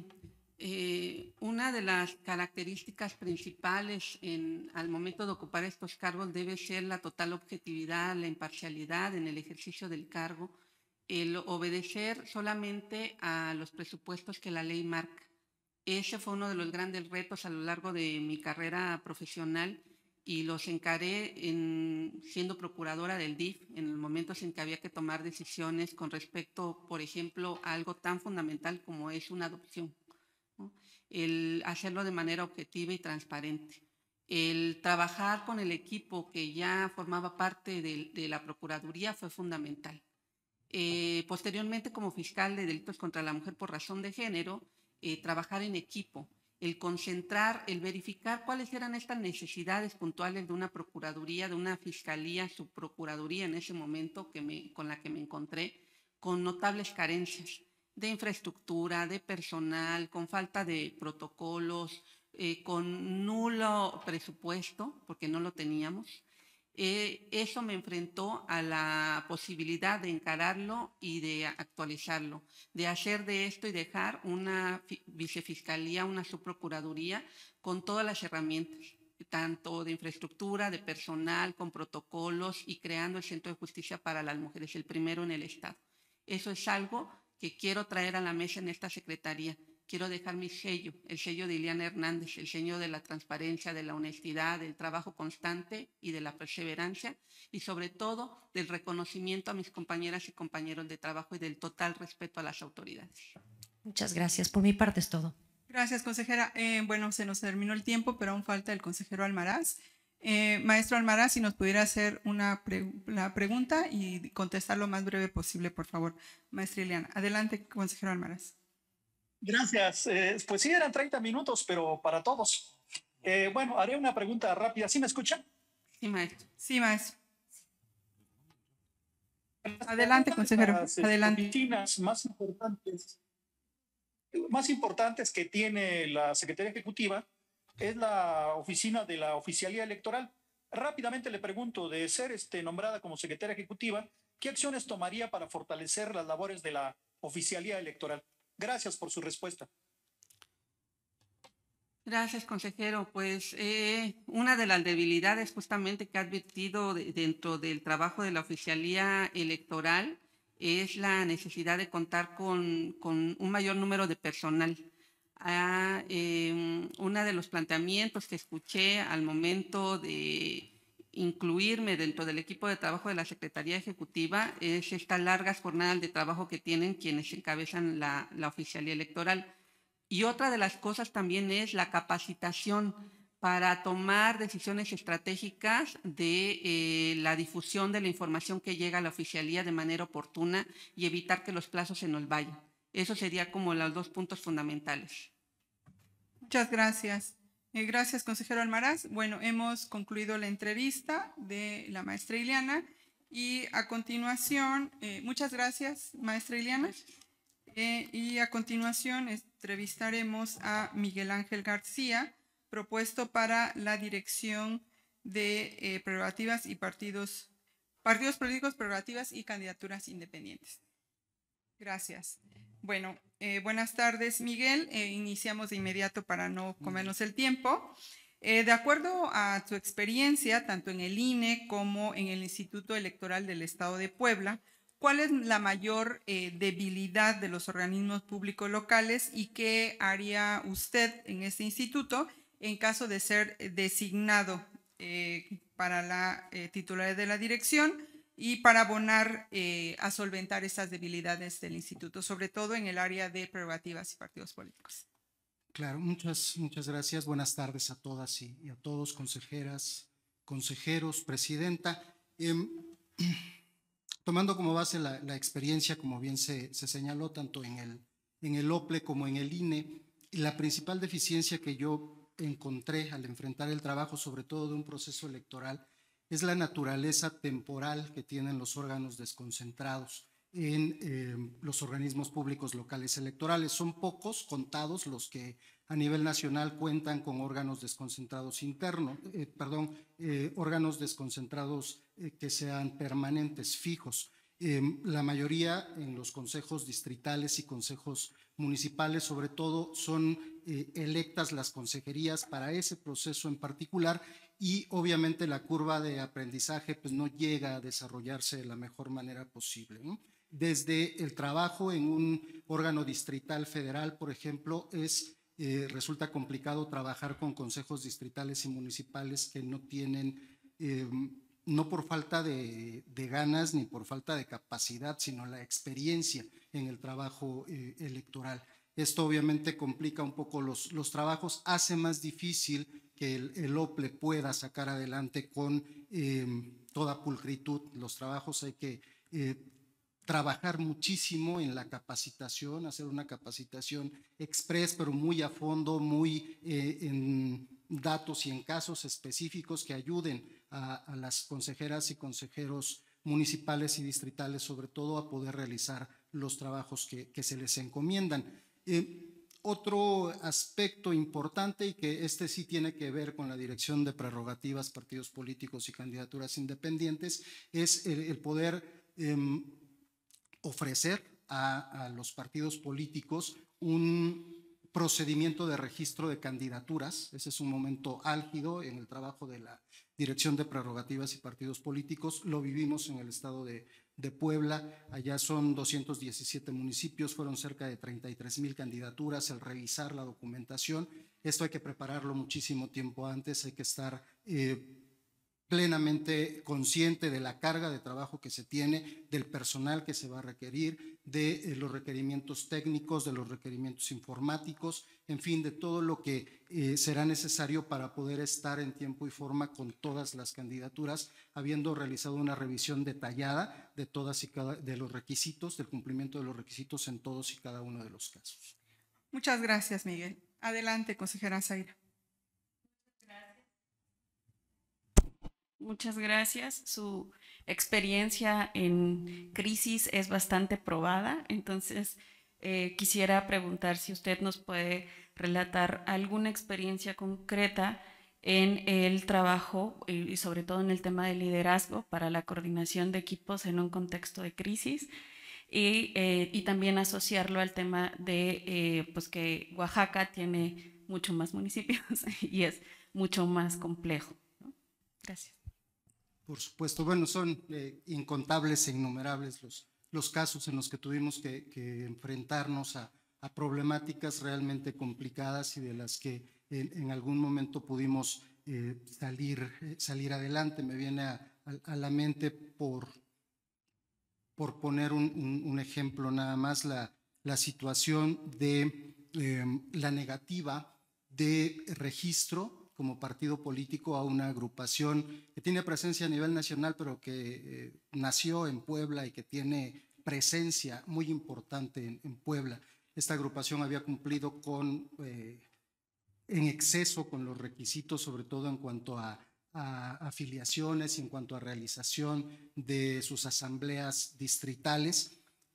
eh, una de las características principales en, al momento de ocupar estos cargos debe ser la total objetividad, la imparcialidad en el ejercicio del cargo, el obedecer solamente a los presupuestos que la ley marca. Ese fue uno de los grandes retos a lo largo de mi carrera profesional y los encaré en, siendo procuradora del D I F en los momentos en que había que tomar decisiones con respecto, por ejemplo, a algo tan fundamental como es una adopción, ¿no? El hacerlo de manera objetiva y transparente. El trabajar con el equipo que ya formaba parte de, de la Procuraduría fue fundamental. Eh, posteriormente, como fiscal de delitos contra la mujer por razón de género, eh, trabajar en equipo, el concentrar, el verificar cuáles eran estas necesidades puntuales de una procuraduría, de una fiscalía, subprocuraduría en ese momento que me, con la que me encontré, con notables carencias de infraestructura, de personal, con falta de protocolos, eh, con nulo presupuesto, porque no lo teníamos. Eh, eso me enfrentó a la posibilidad de encararlo y de actualizarlo, de hacer de esto y dejar una vicefiscalía, una subprocuraduría con todas las herramientas, tanto de infraestructura, de personal, con protocolos y creando el Centro de Justicia para las Mujeres, el primero en el Estado. Eso es algo que quiero traer a la mesa en esta secretaría. Quiero dejar mi sello, el sello de Ileana Hernández, el sello de la transparencia, de la honestidad, del trabajo constante y de la perseverancia y sobre todo del reconocimiento a mis compañeras y compañeros de trabajo y del total respeto a las autoridades. Muchas gracias. Por mi parte es todo. Gracias, consejera. Eh, bueno, se nos terminó el tiempo, pero aún falta el consejero Almaraz. Eh, maestro Almaraz, si nos pudiera hacer una pre la pregunta y contestar lo más breve posible, por favor. Maestra Ileana. Adelante, consejero Almaraz. Gracias. Eh, pues sí, eran treinta minutos, pero para todos. Eh, bueno, haré una pregunta rápida. ¿Sí me escuchan? Sí, maestro. Sí, maestro. Adelante, consejero. Las Adelante. oficinas más importantes, más importantes que tiene la Secretaría Ejecutiva es la oficina de la Oficialía Electoral. Rápidamente le pregunto, de ser este, nombrada como Secretaria Ejecutiva, ¿qué acciones tomaría para fortalecer las labores de la Oficialía Electoral? Gracias por su respuesta. Gracias, consejero. Pues eh, una de las debilidades justamente que ha advertido de, dentro del trabajo de la oficialía electoral es la necesidad de contar con, con un mayor número de personal. Ah, eh, uno de los planteamientos que escuché al momento de incluirme dentro del equipo de trabajo de la Secretaría Ejecutiva es estas largas jornadas de trabajo que tienen quienes encabezan la, la oficialía electoral. Y otra de las cosas también es la capacitación para tomar decisiones estratégicas de eh, la difusión de la información que llega a la oficialía de manera oportuna y evitar que los plazos se nos vayan. Eso sería como los dos puntos fundamentales. Muchas gracias. Eh, gracias, consejero Almaraz. Bueno, hemos concluido la entrevista de la maestra Ileana y a continuación, eh, muchas gracias, maestra Ileana. Eh, y a continuación entrevistaremos a Miguel Ángel García, propuesto para la dirección de eh, prerrogativas y partidos, partidos políticos, prerrogativas y candidaturas independientes. Gracias. Bueno, eh, buenas tardes, Miguel. Eh, iniciamos de inmediato para no comernos el tiempo. Eh, de acuerdo a tu experiencia, tanto en el I N E como en el Instituto Electoral del Estado de Puebla, ¿cuál es la mayor eh, debilidad de los organismos públicos locales y qué haría usted en este instituto en caso de ser designado eh, para la eh, titularidad de la dirección y para abonar eh, a solventar esas debilidades del instituto, sobre todo en el área de prerrogativas y partidos políticos? Claro, muchas, muchas gracias. Buenas tardes a todas y, y a todos, consejeras, consejeros, presidenta. Eh, Tomando como base la, la experiencia, como bien se, se señaló, tanto en el, en el O P L E como en el I N E, y la principal deficiencia que yo encontré al enfrentar el trabajo, sobre todo de un proceso electoral, es la naturaleza temporal que tienen los órganos desconcentrados en eh, los organismos públicos locales electorales. Son pocos, contados, los que a nivel nacional cuentan con órganos desconcentrados internos, eh, perdón, eh, órganos desconcentrados eh, que sean permanentes, fijos. Eh, la mayoría en los consejos distritales y consejos municipales, sobre todo, son eh, electas las consejerías para ese proceso en particular y obviamente la curva de aprendizaje pues, no llega a desarrollarse de la mejor manera posible, ¿no? Desde el trabajo en un órgano distrital federal, por ejemplo, es Eh, resulta complicado trabajar con consejos distritales y municipales que no tienen, eh, no por falta de, de ganas ni por falta de capacidad, sino la experiencia en el trabajo eh, electoral. Esto obviamente complica un poco los, los trabajos, hace más difícil que el, el O P L E pueda sacar adelante con eh, toda pulcritud los trabajos. Hay que eh, trabajar muchísimo en la capacitación, hacer una capacitación express, pero muy a fondo, muy eh, en datos y en casos específicos que ayuden a, a las consejeras y consejeros municipales y distritales, sobre todo a poder realizar los trabajos que, que se les encomiendan. Eh, otro aspecto importante y que este sí tiene que ver con la dirección de prerrogativas, partidos políticos y candidaturas independientes, es el, el poder eh, ofrecer a, a los partidos políticos un procedimiento de registro de candidaturas. Ese es un momento álgido en el trabajo de la Dirección de Prerrogativas y Partidos Políticos. Lo vivimos en el estado de, de Puebla. Allá son doscientos diecisiete municipios, fueron cerca de treinta y tres mil candidaturas. El revisar la documentación, esto hay que prepararlo muchísimo tiempo antes, hay que estar eh, plenamente consciente de la carga de trabajo que se tiene, del personal que se va a requerir, de eh, los requerimientos técnicos, de los requerimientos informáticos, en fin, de todo lo que eh, será necesario para poder estar en tiempo y forma con todas las candidaturas, habiendo realizado una revisión detallada de todas y cada de los requisitos, del cumplimiento de los requisitos en todos y cada uno de los casos. Muchas gracias, Miguel. Adelante, consejera Zaira. Muchas gracias. Su experiencia en crisis es bastante probada, entonces eh, quisiera preguntar si usted nos puede relatar alguna experiencia concreta en el trabajo y sobre todo en el tema de liderazgo para la coordinación de equipos en un contexto de crisis y, eh, y también asociarlo al tema de eh, pues que Oaxaca tiene mucho más municipios y es mucho más complejo, ¿no? Gracias. Por supuesto, bueno, son eh, incontables e innumerables los, los casos en los que tuvimos que, que enfrentarnos a, a problemáticas realmente complicadas y de las que en, en algún momento pudimos eh, salir, eh, salir adelante. Me viene a, a, a la mente, por, por poner un, un, un ejemplo nada más, la, la situación de eh, la negativa de registro como partido político a una agrupación que tiene presencia a nivel nacional, pero que eh, nació en Puebla y que tiene presencia muy importante en, en Puebla. Esta agrupación había cumplido con, eh, en exceso con los requisitos, sobre todo en cuanto a, a afiliaciones y en cuanto a realización de sus asambleas distritales.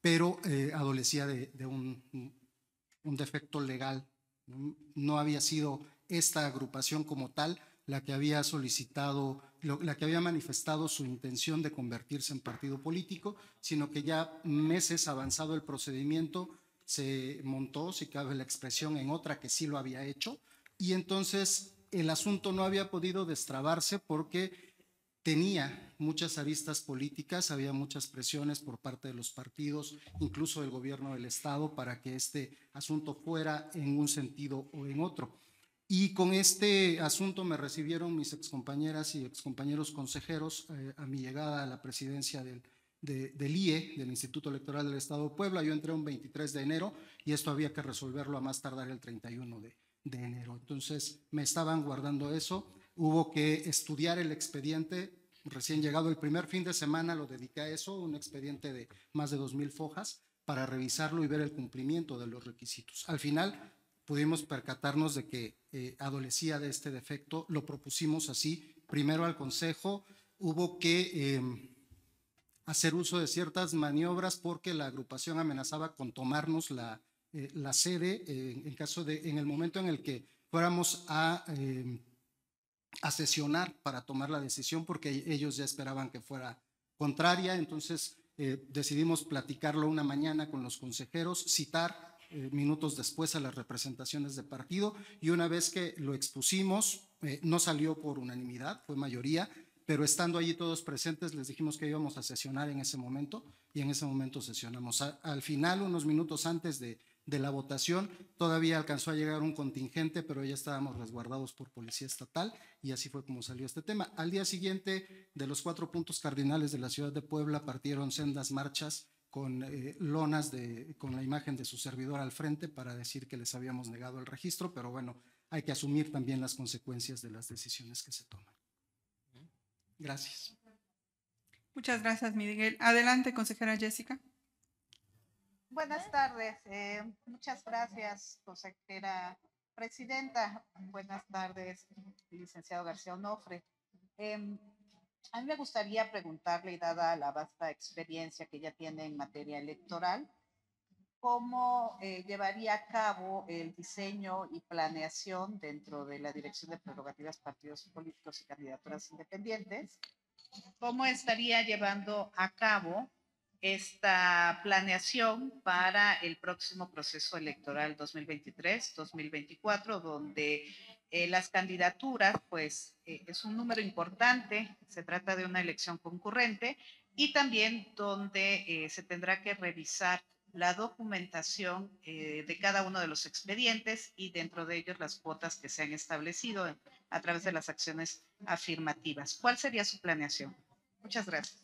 pero eh, adolecía de, de un, un defecto legal. No había sido esta agrupación como tal la que había solicitado, la que había manifestado su intención de convertirse en partido político, sino que ya meses avanzado el procedimiento se montó, si cabe la expresión, en otra que sí lo había hecho, y entonces el asunto no había podido destrabarse porque tenía muchas aristas políticas, había muchas presiones por parte de los partidos, incluso del gobierno del Estado, para que este asunto fuera en un sentido o en otro. Y con este asunto me recibieron mis excompañeras y excompañeros consejeros eh, a mi llegada a la presidencia del, de, del I E, del Instituto Electoral del Estado de Puebla. Yo entré un veintitrés de enero y esto había que resolverlo a más tardar el treinta y uno de, de enero. Entonces me estaban guardando eso, hubo que estudiar el expediente. Recién llegado el primer fin de semana lo dediqué a eso, un expediente de más de dos mil fojas para revisarlo y ver el cumplimiento de los requisitos. Al final pudimos percatarnos de que eh, adolecía de este defecto, lo propusimos así, primero al Consejo, hubo que eh, hacer uso de ciertas maniobras porque la agrupación amenazaba con tomarnos la, eh, la sede eh, en, caso de, en el momento en el que fuéramos a, eh, a sesionar para tomar la decisión, porque ellos ya esperaban que fuera contraria. Entonces eh, decidimos platicarlo una mañana con los consejeros, citar Eh, minutos después a las representaciones de partido, y una vez que lo expusimos, eh, no salió por unanimidad, fue mayoría, pero estando allí todos presentes les dijimos que íbamos a sesionar en ese momento y en ese momento sesionamos. A, al final, unos minutos antes de, de la votación, todavía alcanzó a llegar un contingente, pero ya estábamos resguardados por policía estatal y así fue como salió este tema. Al día siguiente, de los cuatro puntos cardinales de la ciudad de Puebla, partieron sendas marchas con eh, lonas de, con la imagen de su servidor al frente para decir que les habíamos negado el registro, pero bueno, hay que asumir también las consecuencias de las decisiones que se toman. Gracias. Muchas gracias, Miguel. Adelante, consejera Jessica. Buenas tardes. Eh, muchas gracias, consejera presidenta. Buenas tardes, licenciado García Onofre. Eh, A mí me gustaría preguntarle, y dada la vasta experiencia que ya tiene en materia electoral, ¿cómo eh, llevaría a cabo el diseño y planeación dentro de la Dirección de Prerrogativas, Partidos Políticos y Candidaturas Independientes? ¿Cómo estaría llevando a cabo esta planeación para el próximo proceso electoral dos mil veintitrés dos mil veinticuatro, donde eh, las candidaturas, pues, eh, es un número importante, se trata de una elección concurrente, y también donde eh, se tendrá que revisar la documentación eh, de cada uno de los expedientes y dentro de ellos las cuotas que se han establecido a través de las acciones afirmativas? ¿Cuál sería su planeación? Muchas gracias.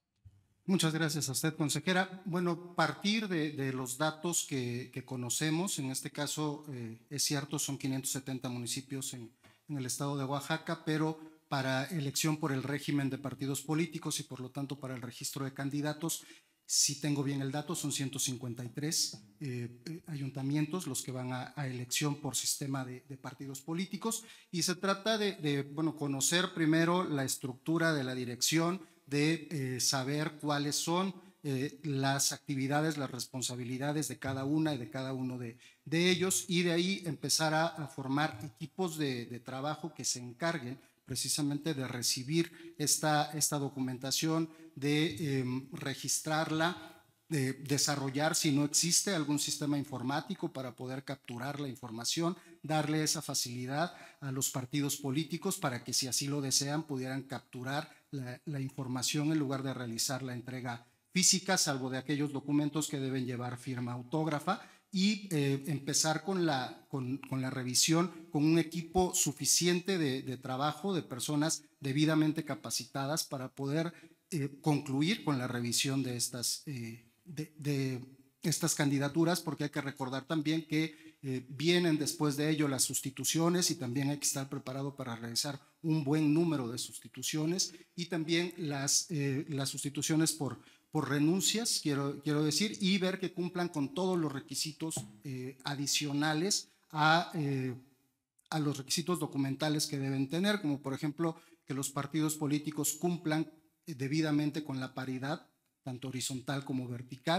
Muchas gracias a usted, consejera. Bueno, partir de, de los datos que, que conocemos, en este caso eh, es cierto, son quinientos setenta municipios en, en el estado de Oaxaca, pero para elección por el régimen de partidos políticos y por lo tanto para el registro de candidatos, si tengo bien el dato, son ciento cincuenta y tres eh, eh, ayuntamientos los que van a, a elección por sistema de, de partidos políticos, y se trata de, de bueno, conocer primero la estructura de la dirección, de eh, saber cuáles son eh, las actividades, las responsabilidades de cada una y de cada uno de, de ellos, y de ahí empezar a, a formar equipos de, de trabajo que se encarguen precisamente de recibir esta, esta documentación, de eh, registrarla, de desarrollar, si no existe algún sistema informático para poder capturar la información, darle esa facilidad a los partidos políticos para que, si así lo desean, pudieran capturar la, la información en lugar de realizar la entrega física, salvo de aquellos documentos que deben llevar firma autógrafa, y eh, empezar con la, con, con la revisión con un equipo suficiente de, de trabajo, de personas debidamente capacitadas para poder eh, concluir con la revisión de estas, eh, de, de estas candidaturas, porque hay que recordar también que eh, vienen después de ello las sustituciones, y también hay que estar preparado para realizar un buen número de sustituciones, y también las, eh, las sustituciones por por renuncias, quiero, quiero decir, y ver que cumplan con todos los requisitos eh, adicionales a, eh, a los requisitos documentales que deben tener, como por ejemplo que los partidos políticos cumplan debidamente con la paridad, tanto horizontal como vertical,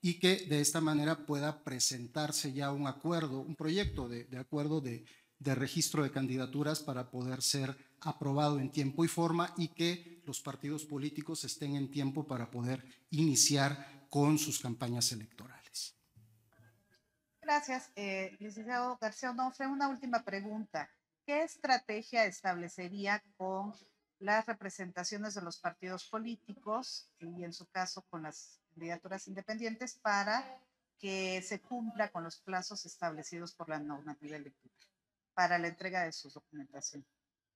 y que de esta manera pueda presentarse ya un acuerdo, un proyecto de, de acuerdo de, de registro de candidaturas para poder ser aprobado en tiempo y forma y que los partidos políticos estén en tiempo para poder iniciar con sus campañas electorales. Gracias, eh, licenciado García Onofre. Una última pregunta. ¿Qué estrategia establecería con las representaciones de los partidos políticos y en su caso con las candidaturas independientes para que se cumpla con los plazos establecidos por la normativa electoral para la entrega de su documentación?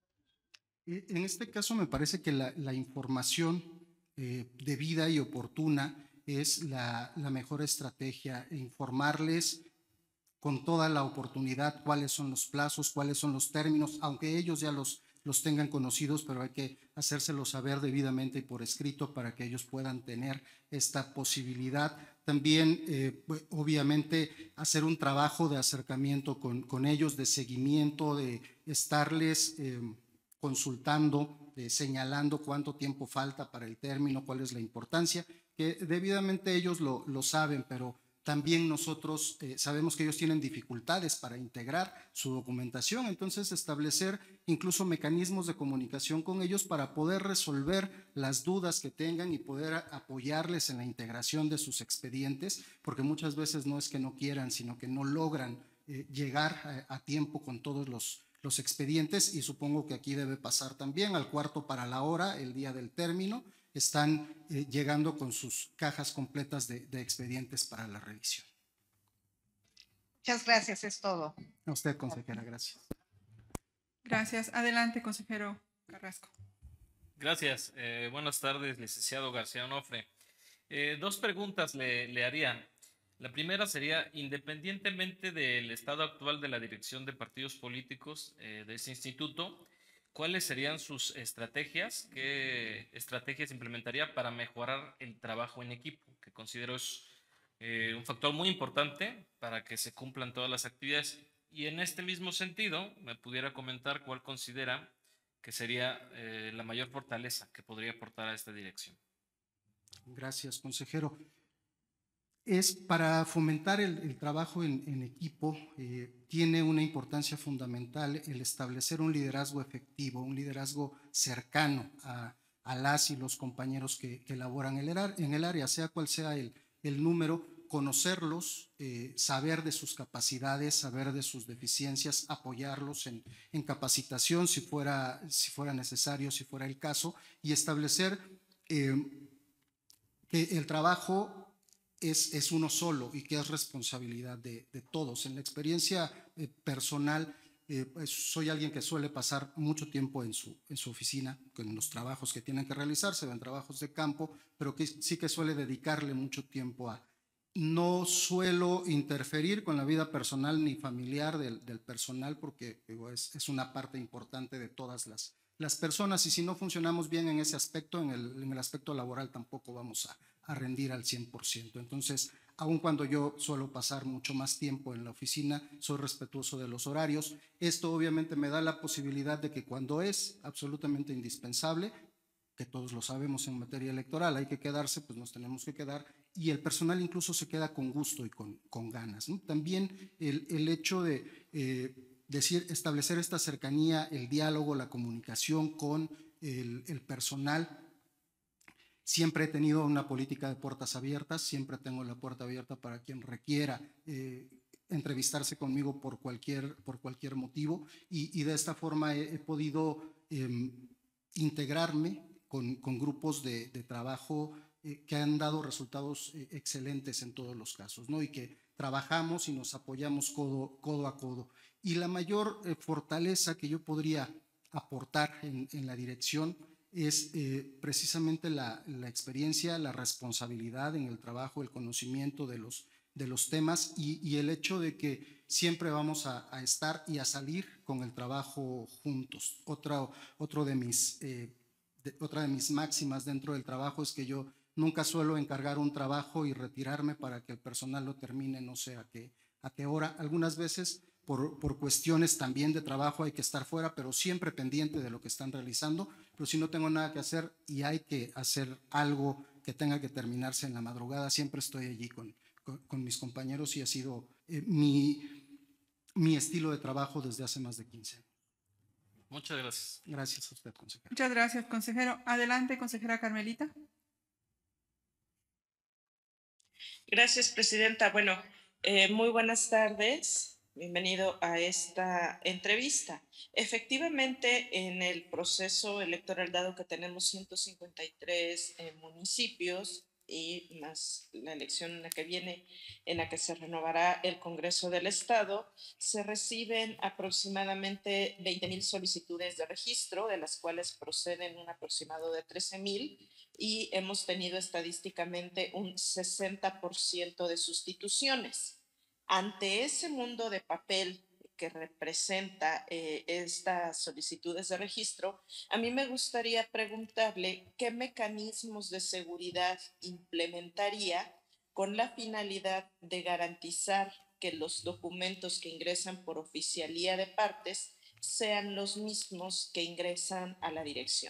En este caso me parece que la, la información eh, debida y oportuna es la, la mejor estrategia, informarles con toda la oportunidad cuáles son los plazos, cuáles son los términos, aunque ellos ya los, los tengan conocidos, pero hay que hacérselo saber debidamente y por escrito para que ellos puedan tener esta posibilidad. También, eh, obviamente, hacer un trabajo de acercamiento con, con ellos, de seguimiento, de estarles eh, consultando, de señalando cuánto tiempo falta para el término, cuál es la importancia, que debidamente ellos lo, lo saben, pero también nosotros eh, sabemos que ellos tienen dificultades para integrar su documentación, entonces establecer incluso mecanismos de comunicación con ellos para poder resolver las dudas que tengan y poder apoyarles en la integración de sus expedientes, porque muchas veces no es que no quieran, sino que no logran eh, llegar a, a tiempo con todos los, los expedientes, y supongo que aquí debe pasar también al cuarto para la hora, el día del término, están eh, llegando con sus cajas completas de, de expedientes para la revisión. Muchas gracias, es todo. A usted, consejera, gracias. Gracias. Adelante, consejero Carrasco. Gracias. Eh, buenas tardes, licenciado García Onofre. Eh, dos preguntas le, le haría. La primera sería, independientemente del estado actual de la dirección de partidos políticos eh, de ese instituto, ¿cuáles serían sus estrategias? ¿Qué estrategias implementaría para mejorar el trabajo en equipo? Que considero es eh, un factor muy importante para que se cumplan todas las actividades. Y en este mismo sentido, me pudiera comentar cuál considera que sería eh, la mayor fortaleza que podría aportar a esta dirección. Gracias, consejero. Es para fomentar el, el trabajo en, en equipo, eh, tiene una importancia fundamental el establecer un liderazgo efectivo, un liderazgo cercano a, a las y los compañeros que, que laboran en el, en el área, sea cual sea el, el número, conocerlos, eh, saber de sus capacidades, saber de sus deficiencias, apoyarlos en, en capacitación si fuera, si fuera necesario, si fuera el caso, y establecer eh, que el trabajo Es, es uno solo y que es responsabilidad de, de todos. En la experiencia eh, personal, eh, pues soy alguien que suele pasar mucho tiempo en su, en su oficina, en los trabajos que tienen que realizarse, en trabajos de campo, pero que sí que suele dedicarle mucho tiempo a. No suelo interferir con la vida personal ni familiar del, del personal porque digo, es, es una parte importante de todas las, las personas, y si no funcionamos bien en ese aspecto, en el, en el aspecto laboral tampoco vamos a a rendir al cien por ciento. Entonces, aun cuando yo suelo pasar mucho más tiempo en la oficina, soy respetuoso de los horarios. Esto obviamente me da la posibilidad de que cuando es absolutamente indispensable, que todos lo sabemos en materia electoral, hay que quedarse, pues nos tenemos que quedar, y el personal incluso se queda con gusto y con, con ganas, ¿no? También el, el hecho de eh, decir, establecer esta cercanía, el diálogo, la comunicación con el, el personal. Siempre he tenido una política de puertas abiertas, siempre tengo la puerta abierta para quien requiera eh, entrevistarse conmigo por cualquier, por cualquier motivo, y, y de esta forma he, he podido eh, integrarme con, con grupos de, de trabajo eh, que han dado resultados eh, excelentes en todos los casos, ¿no? Y que trabajamos y nos apoyamos codo, codo a codo. Y la mayor eh, fortaleza que yo podría aportar en, en la dirección es eh, precisamente la, la experiencia, la responsabilidad en el trabajo, el conocimiento de los, de los temas y, y el hecho de que siempre vamos a, a estar y a salir con el trabajo juntos. Otra, otro de mis, eh, de, otra de mis máximas dentro del trabajo es que yo nunca suelo encargar un trabajo y retirarme para que el personal lo termine no sé a qué, a qué hora. Algunas veces Por, por cuestiones también de trabajo hay que estar fuera, pero siempre pendiente de lo que están realizando. Pero si no tengo nada que hacer y hay que hacer algo que tenga que terminarse en la madrugada, siempre estoy allí con, con, con mis compañeros y ha sido eh, mi, mi estilo de trabajo desde hace más de quince años. Muchas gracias. Gracias a usted, consejero. Muchas gracias, consejero. Adelante, consejera Carmelita. Gracias, presidenta. Bueno, eh, muy buenas tardes. Bienvenido a esta entrevista. Efectivamente, en el proceso electoral, dado que tenemos ciento cincuenta y tres eh, municipios y más la elección en la que viene, en la que se renovará el Congreso del Estado, se reciben aproximadamente veinte mil solicitudes de registro, de las cuales proceden un aproximado de trece mil, y hemos tenido estadísticamente un sesenta por ciento de sustituciones. Ante ese mundo de papel que representa eh, estas solicitudes de registro, a mí me gustaría preguntarle qué mecanismos de seguridad implementaría con la finalidad de garantizar que los documentos que ingresan por oficialía de partes sean los mismos que ingresan a la dirección.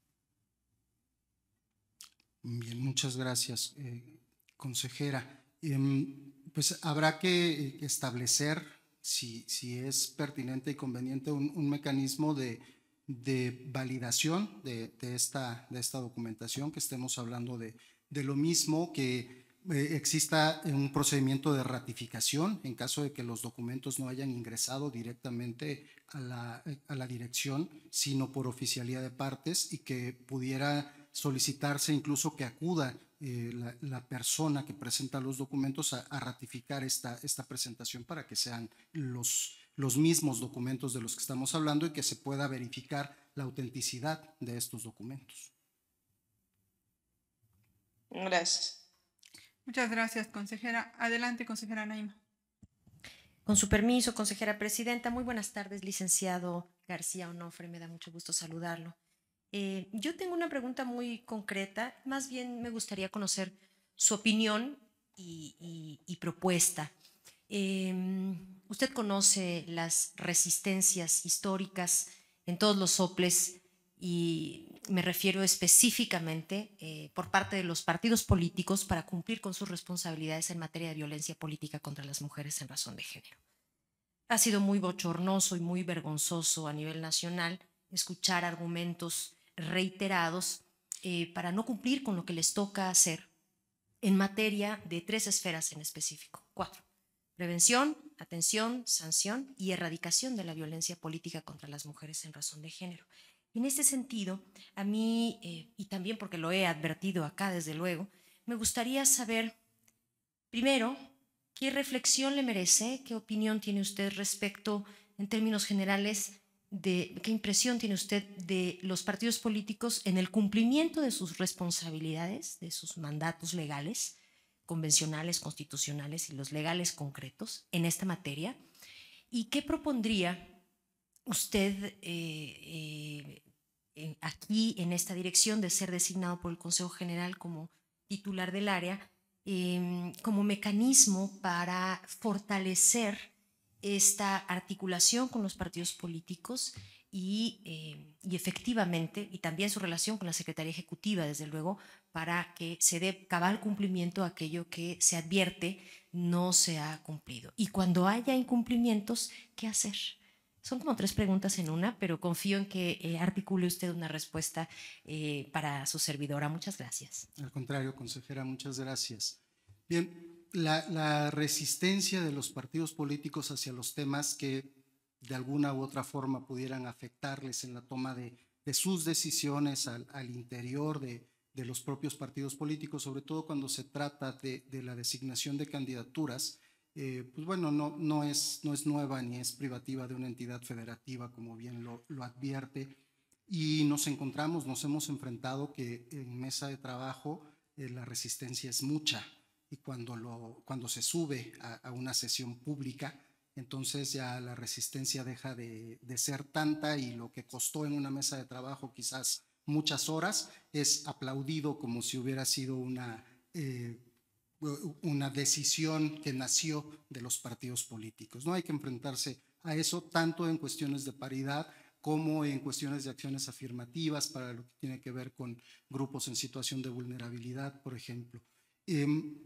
Bien, muchas gracias, eh, consejera. Eh, pues habrá que establecer, si, si es pertinente y conveniente, un, un mecanismo de, de validación de, de, esta, de esta documentación, que estemos hablando de, de lo mismo, que eh, exista un procedimiento de ratificación en caso de que los documentos no hayan ingresado directamente a la, a la dirección, sino por oficialía de partes, y que pudiera solicitarse incluso que acuda eh, la, la persona que presenta los documentos a, a ratificar esta, esta presentación para que sean los, los mismos documentos de los que estamos hablando y que se pueda verificar la autenticidad de estos documentos. Gracias. Muchas gracias, consejera. Adelante, consejera Naima. Con su permiso, consejera presidenta. Muy buenas tardes, licenciado García Onofre. Me da mucho gusto saludarlo. Eh, yo tengo una pregunta muy concreta, más bien me gustaría conocer su opinión y, y, y propuesta. Eh, usted conoce las resistencias históricas en todos los soples y me refiero específicamente eh, por parte de los partidos políticos para cumplir con sus responsabilidades en materia de violencia política contra las mujeres en razón de género. Ha sido muy bochornoso y muy vergonzoso a nivel nacional escuchar argumentos reiterados eh, para no cumplir con lo que les toca hacer en materia de tres esferas en específico. Cuatro: prevención, atención, sanción y erradicación de la violencia política contra las mujeres en razón de género. En este sentido, a mí, eh, y también porque lo he advertido acá desde luego, me gustaría saber, primero, qué reflexión le merece, qué opinión tiene usted respecto, en términos generales, de qué impresión tiene usted de los partidos políticos en el cumplimiento de sus responsabilidades, de sus mandatos legales, convencionales, constitucionales y los legales concretos en esta materia, y qué propondría usted eh, eh, aquí en esta dirección de ser designado por el Consejo General como titular del área, eh, como mecanismo para fortalecer esta articulación con los partidos políticos y, eh, y efectivamente, y también su relación con la Secretaría Ejecutiva, desde luego, para que se dé cabal cumplimiento a aquello que se advierte no se ha cumplido. Y cuando haya incumplimientos, ¿qué hacer? Son como tres preguntas en una, pero confío en que eh, articule usted una respuesta eh, para su servidora. Muchas gracias. Al contrario, consejera, muchas gracias. Bien, la, la resistencia de los partidos políticos hacia los temas que de alguna u otra forma pudieran afectarles en la toma de, de sus decisiones al, al interior de, de los propios partidos políticos, sobre todo cuando se trata de, de la designación de candidaturas, eh, pues bueno, no, no, es, no es nueva ni es privativa de una entidad federativa, como bien lo, lo advierte, y nos encontramos, nos hemos enfrentado que en mesa de trabajo eh, la resistencia es mucha, y cuando, lo, cuando se sube a, a una sesión pública, entonces ya la resistencia deja de, de ser tanta y lo que costó en una mesa de trabajo quizás muchas horas es aplaudido como si hubiera sido una, eh, una decisión que nació de los partidos políticos. No hay que enfrentarse a eso tanto en cuestiones de paridad como en cuestiones de acciones afirmativas para lo que tiene que ver con grupos en situación de vulnerabilidad, por ejemplo. Eh,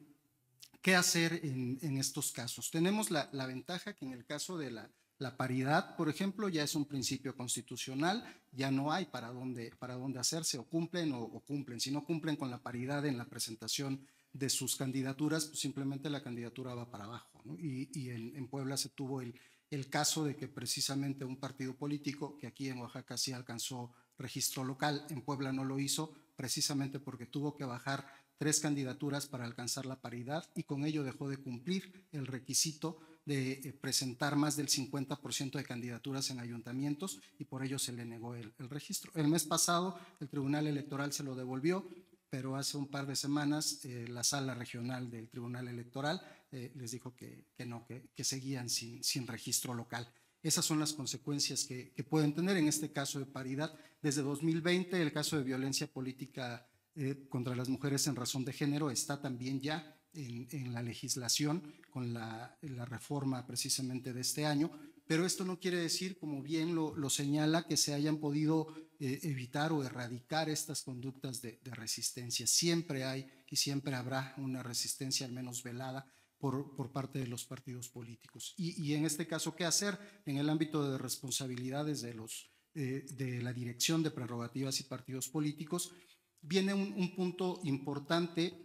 ¿Qué hacer en, en estos casos? Tenemos la, la ventaja que en el caso de la, la paridad, por ejemplo, ya es un principio constitucional, ya no hay para dónde, para dónde hacerse, o cumplen o, o cumplen. Si no cumplen con la paridad en la presentación de sus candidaturas, pues simplemente la candidatura va para abajo, ¿no? Y, y en, en Puebla se tuvo el, el caso de que precisamente un partido político, que aquí en Oaxaca sí alcanzó registro local, en Puebla no lo hizo, precisamente porque tuvo que bajar tres candidaturas para alcanzar la paridad y con ello dejó de cumplir el requisito de presentar más del cincuenta por ciento de candidaturas en ayuntamientos y por ello se le negó el, el registro. El mes pasado el Tribunal Electoral se lo devolvió, pero hace un par de semanas eh, la sala regional del Tribunal Electoral eh, les dijo que, que no, que, que seguían sin, sin registro local. Esas son las consecuencias que, que pueden tener en este caso de paridad. Desde dos mil veinte el caso de violencia política eh, contra las mujeres en razón de género está también ya en, en la legislación con la, la reforma precisamente de este año, pero esto no quiere decir, como bien lo, lo señala, que se hayan podido eh, evitar o erradicar estas conductas de, de resistencia. Siempre hay y siempre habrá una resistencia al menos velada por, por parte de los partidos políticos. Y, y en este caso, ¿qué hacer? En el ámbito de responsabilidades de, los, eh, de la Dirección de Prerrogativas y Partidos Políticos, viene un, un punto importante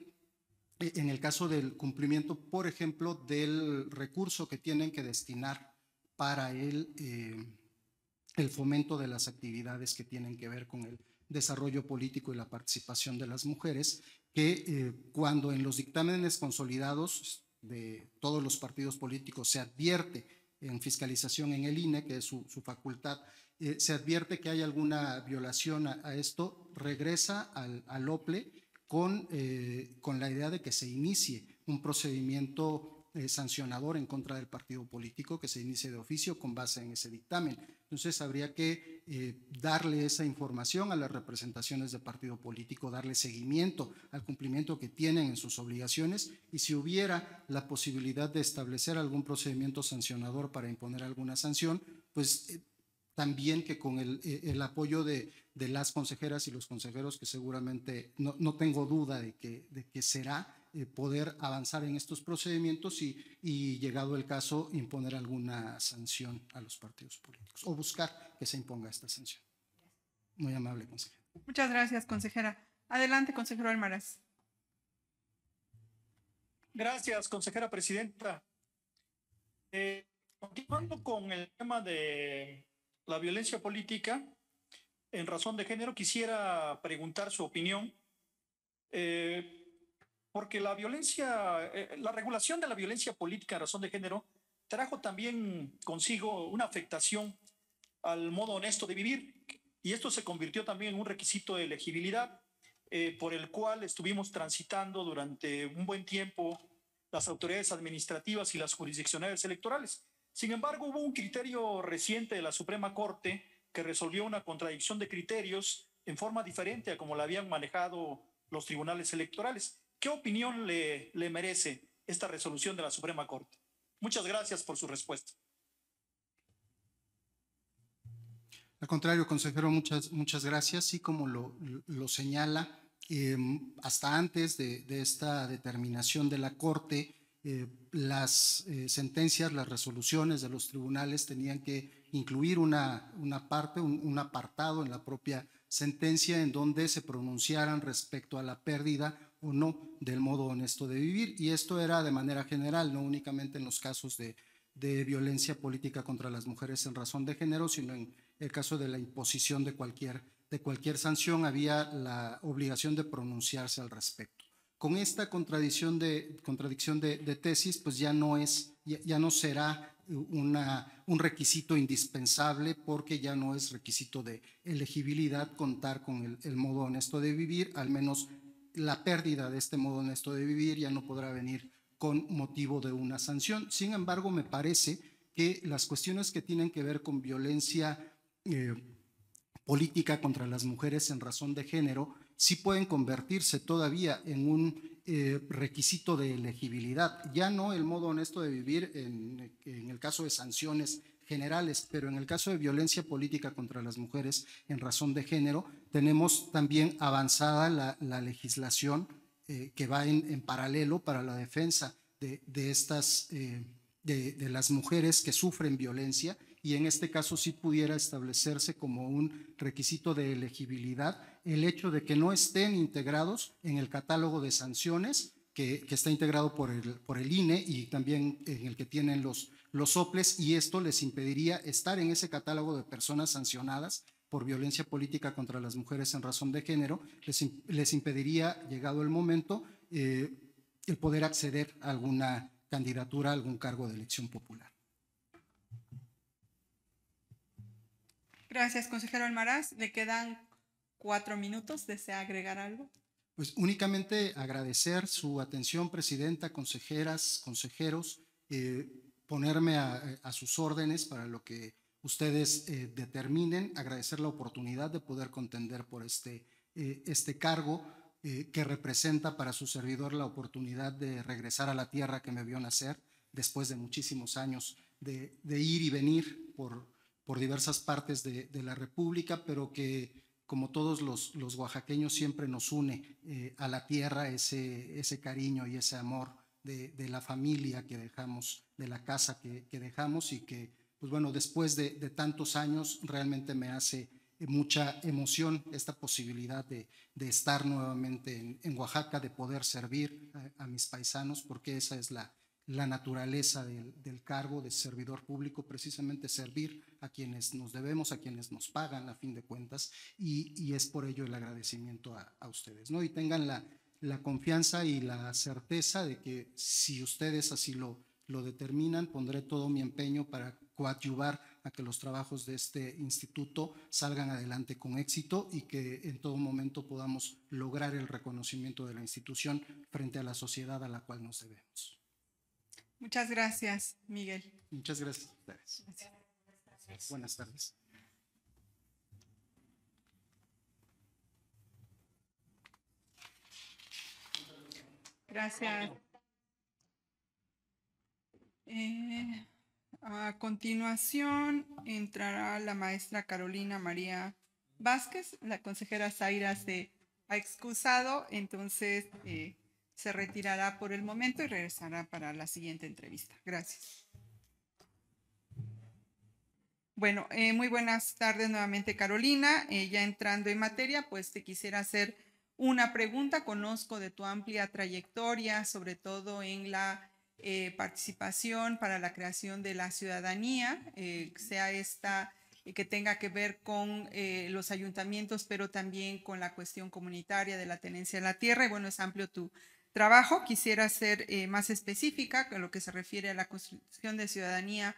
en el caso del cumplimiento, por ejemplo, del recurso que tienen que destinar para el, eh, el fomento de las actividades que tienen que ver con el desarrollo político y la participación de las mujeres, que eh, cuando en los dictámenes consolidados de todos los partidos políticos se advierte en fiscalización en el I N E, que es su, su facultad, eh, se advierte que hay alguna violación a, a esto, regresa al, al O P L E con, eh, con la idea de que se inicie un procedimiento Eh, sancionador en contra del partido político, que se inicie de oficio con base en ese dictamen. Entonces habría que eh, darle esa información a las representaciones del partido político, darle seguimiento al cumplimiento que tienen en sus obligaciones y si hubiera la posibilidad de establecer algún procedimiento sancionador para imponer alguna sanción, pues eh, también que con el, el apoyo de, de las consejeras y los consejeros, que seguramente no, no tengo duda de que, de que será, Eh, poder avanzar en estos procedimientos y, y, llegado el caso, imponer alguna sanción a los partidos políticos o buscar que se imponga esta sanción. Muy amable, consejera. Muchas gracias, consejera. Adelante, consejero Almaraz. Gracias, consejera presidenta. Eh, continuando con el tema de la violencia política en razón de género, quisiera preguntar su opinión. Eh, Porque la violencia, eh, la regulación de la violencia política en razón de género trajo también consigo una afectación al modo honesto de vivir y esto se convirtió también en un requisito de elegibilidad eh, por el cual estuvimos transitando durante un buen tiempo las autoridades administrativas y las jurisdiccionales electorales. Sin embargo, hubo un criterio reciente de la Suprema Corte que resolvió una contradicción de criterios en forma diferente a como la habían manejado los tribunales electorales. ¿Qué opinión le, le merece esta resolución de la Suprema Corte? Muchas gracias por su respuesta. Al contrario, consejero, muchas, muchas gracias. Sí, como lo, lo señala, eh, hasta antes de, de esta determinación de la Corte, eh, las eh, sentencias, las resoluciones de los tribunales tenían que incluir una, una parte, un, un apartado en la propia sentencia en donde se pronunciaran respecto a la pérdida o no del modo honesto de vivir, y esto era de manera general, no únicamente en los casos de, de violencia política contra las mujeres en razón de género, sino en el caso de la imposición de cualquier, de cualquier sanción, había la obligación de pronunciarse al respecto. Con esta contradicción de, contradicción de, de tesis, pues ya no es, ya, ya no será una, un requisito indispensable, porque ya no es requisito de elegibilidad contar con el, el modo honesto de vivir, al menos la pérdida de este modo honesto de vivir ya no podrá venir con motivo de una sanción. Sin embargo, me parece que las cuestiones que tienen que ver con violencia eh, política contra las mujeres en razón de género sí pueden convertirse todavía en un eh, requisito de elegibilidad. Ya no el modo honesto de vivir en, en el caso de sanciones generales, pero en el caso de violencia política contra las mujeres en razón de género, tenemos también avanzada la, la legislación eh, que va en, en paralelo para la defensa de, de estas, eh, de, de las mujeres que sufren violencia, y en este caso sí pudiera establecerse como un requisito de elegibilidad el hecho de que no estén integrados en el catálogo de sanciones que, que está integrado por el, por el I N E y también en el que tienen los, los soples, y esto les impediría estar en ese catálogo de personas sancionadas por violencia política contra las mujeres en razón de género. Les, les impediría, llegado el momento, eh, el poder acceder a alguna candidatura, a algún cargo de elección popular. Gracias, consejero Almaraz. Le quedan cuatro minutos. ¿Desea agregar algo? Pues únicamente agradecer su atención, presidenta, consejeras, consejeros, eh, ponerme a, a sus órdenes para lo que ustedes eh, determinen, agradecer la oportunidad de poder contender por este, eh, este cargo eh, que representa para su servidor la oportunidad de regresar a la tierra que me vio nacer después de muchísimos años de, de ir y venir por, por diversas partes de, de la República, pero que como todos los, los oaxaqueños siempre nos une eh, a la tierra ese, ese cariño y ese amor de, de la familia que dejamos, de la casa que, que dejamos, y que, pues bueno, después de, de tantos años realmente me hace mucha emoción esta posibilidad de, de estar nuevamente en, en Oaxaca, de poder servir a, a mis paisanos, porque esa es la, la naturaleza del, del cargo de servidor público, precisamente servir a quienes nos debemos, a quienes nos pagan a fin de cuentas, y, y es por ello el agradecimiento a, a ustedes, ¿no? Y tengan la, la confianza y la certeza de que si ustedes así lo, lo determinan, pondré todo mi empeño para coadyuvar a que los trabajos de este instituto salgan adelante con éxito y que en todo momento podamos lograr el reconocimiento de la institución frente a la sociedad a la cual nos debemos. Muchas gracias, Miguel. Muchas gracias a ustedes. Gracias. Buenas tardes. Gracias. Eh, a continuación entrará la maestra Carolina María Vázquez. La consejera Zaira se ha excusado, entonces eh, se retirará por el momento y regresará para la siguiente entrevista. Gracias. Bueno, eh, muy buenas tardes nuevamente, Carolina. Eh, ya entrando en materia, pues te quisiera hacer una pregunta. Conozco de tu amplia trayectoria, sobre todo en la eh, participación para la creación de la ciudadanía, eh, sea esta eh, que tenga que ver con eh, los ayuntamientos, pero también con la cuestión comunitaria de la tenencia de la tierra. Y bueno, es amplio tu trabajo. Quisiera ser eh, más específica con lo que se refiere a la construcción de ciudadanía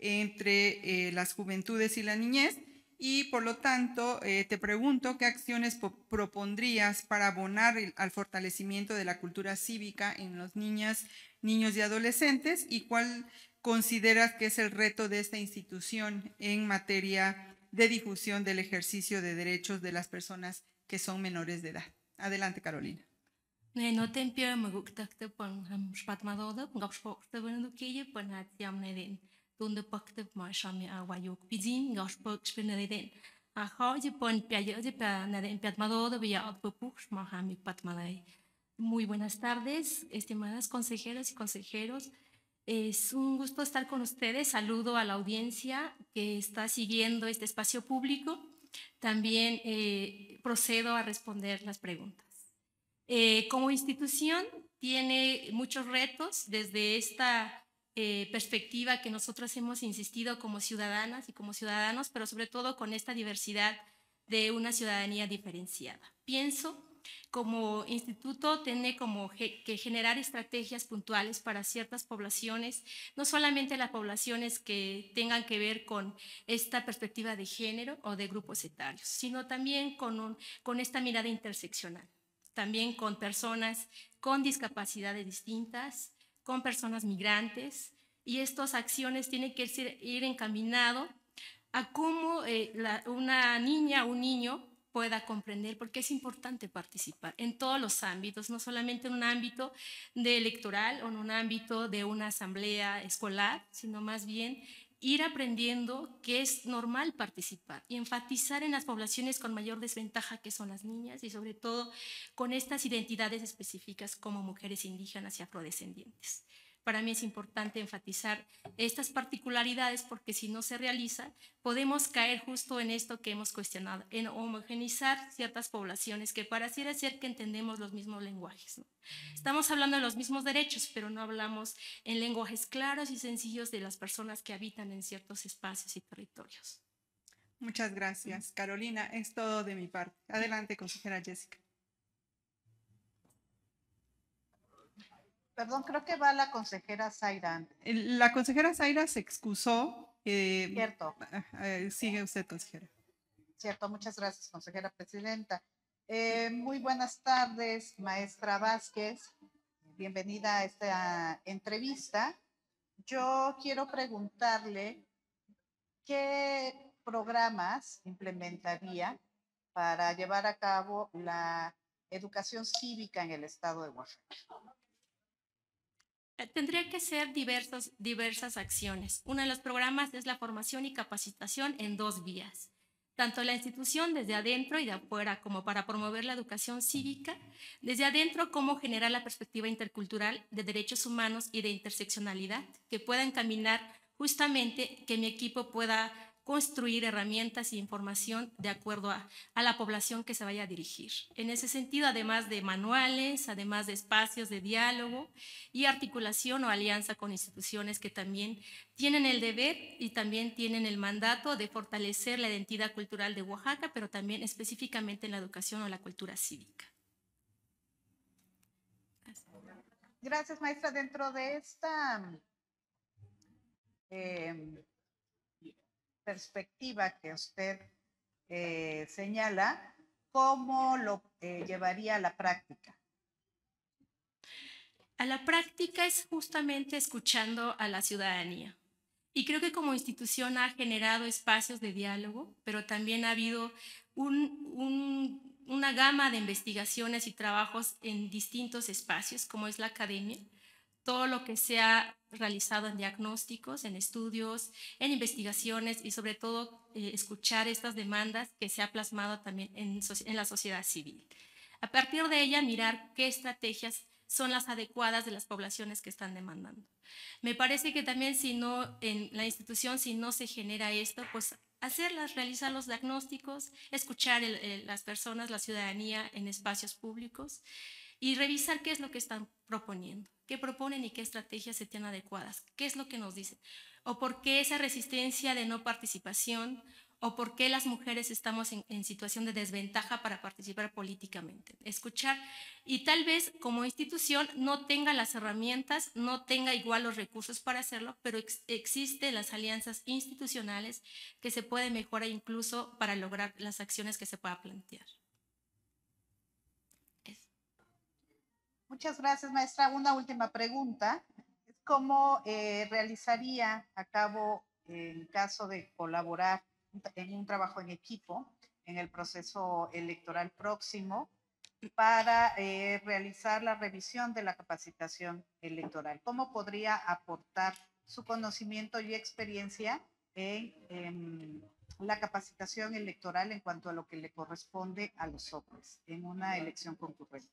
entre eh, las juventudes y la niñez, y por lo tanto eh, te pregunto qué acciones propondrías para abonar el, al fortalecimiento de la cultura cívica en los niñas, niños y adolescentes, y cuál consideras que es el reto de esta institución en materia de difusión del ejercicio de derechos de las personas que son menores de edad. Adelante, Carolina. No tempio maguktakte pon spatmadoda, ngapspokte benukiye pon hatiamneden. Donde pacte mai shami a wayuk pizin gaspok spinneriden a haje pon piaje de naden piatmado de via outpux mahami patmalay. Muy buenas tardes, estimadas consejeras y consejeros. Es un gusto estar con ustedes. Saludo a la audiencia que está siguiendo este espacio público. También eh, procedo a responder las preguntas. Eh, como institución tiene muchos retos desde esta Eh, perspectiva que nosotros hemos insistido como ciudadanas y como ciudadanos, pero sobre todo con esta diversidad de una ciudadanía diferenciada. Pienso, como instituto, tiene como ge que generar estrategias puntuales para ciertas poblaciones, no solamente las poblaciones que tengan que ver con esta perspectiva de género o de grupos etarios, sino también con, un, con esta mirada interseccional, también con personas con discapacidades distintas, con personas migrantes, y estas acciones tienen que ser, ir encaminado a cómo eh, la, una niña o un niño pueda comprender, porque es importante participar en todos los ámbitos, no solamente en un ámbito de electoral o en un ámbito de una asamblea escolar, sino más bien ir aprendiendo que es normal participar y enfatizar en las poblaciones con mayor desventaja que son las niñas y sobre todo con estas identidades específicas como mujeres indígenas y afrodescendientes. Para mí es importante enfatizar estas particularidades porque si no se realiza, podemos caer justo en esto que hemos cuestionado, en homogeneizar ciertas poblaciones que pareciera ser que entendemos los mismos lenguajes, ¿no? Estamos hablando de los mismos derechos, pero no hablamos en lenguajes claros y sencillos de las personas que habitan en ciertos espacios y territorios. Muchas gracias, Carolina. Es todo de mi parte. Adelante, consejera Jessica. Perdón, creo que va la consejera Zaira. La consejera Zaira se excusó. Eh, Cierto. Eh, sigue usted, consejera. Cierto, muchas gracias, consejera presidenta. Eh, muy buenas tardes, maestra Vázquez. Bienvenida a esta entrevista. Yo quiero preguntarle qué programas implementaría para llevar a cabo la educación cívica en el estado de Oaxaca. Tendría que ser diversos, diversas acciones. Uno de los programas es la formación y capacitación en dos vías. Tanto la institución desde adentro y de afuera como para promover la educación cívica, desde adentro cómo generar la perspectiva intercultural de derechos humanos y de interseccionalidad que pueda encaminar justamente que mi equipo pueda construir herramientas e información de acuerdo a, a la población que se vaya a dirigir. En ese sentido, además de manuales, además de espacios de diálogo y articulación o alianza con instituciones que también tienen el deber y también tienen el mandato de fortalecer la identidad cultural de Oaxaca, pero también específicamente en la educación o la cultura cívica. Gracias, maestra. Dentro de esta eh, perspectiva que usted eh, señala, ¿cómo lo eh, llevaría a la práctica? A la práctica es justamente escuchando a la ciudadanía. Y creo que como institución ha generado espacios de diálogo, pero también ha habido un, un, una gama de investigaciones y trabajos en distintos espacios, como es la academia. Todo lo que se ha realizado en diagnósticos, en estudios, en investigaciones y sobre todo eh, escuchar estas demandas que se ha plasmado también en, en la sociedad civil. A partir de ella, mirar qué estrategias son las adecuadas de las poblaciones que están demandando. Me parece que también si no, en la institución, si no se genera esto, pues hacerlas, realizar los diagnósticos, escuchar el, el, las personas, la ciudadanía en espacios públicos y revisar qué es lo que están proponiendo, qué proponen y qué estrategias se tienen adecuadas, qué es lo que nos dicen, o por qué esa resistencia de no participación, o por qué las mujeres estamos en, en situación de desventaja para participar políticamente. Escuchar y tal vez como institución no tenga las herramientas, no tenga igual los recursos para hacerlo, pero ex, existen las alianzas institucionales que se pueden mejorar incluso para lograr las acciones que se pueda plantear. Muchas gracias, maestra. Una última pregunta. ¿Cómo eh, realizaría a cabo, en caso de colaborar en un trabajo en equipo en el proceso electoral próximo para eh, realizar la revisión de la capacitación electoral? ¿Cómo podría aportar su conocimiento y experiencia en, en la capacitación electoral en cuanto a lo que le corresponde a los hombres en una elección concurrente?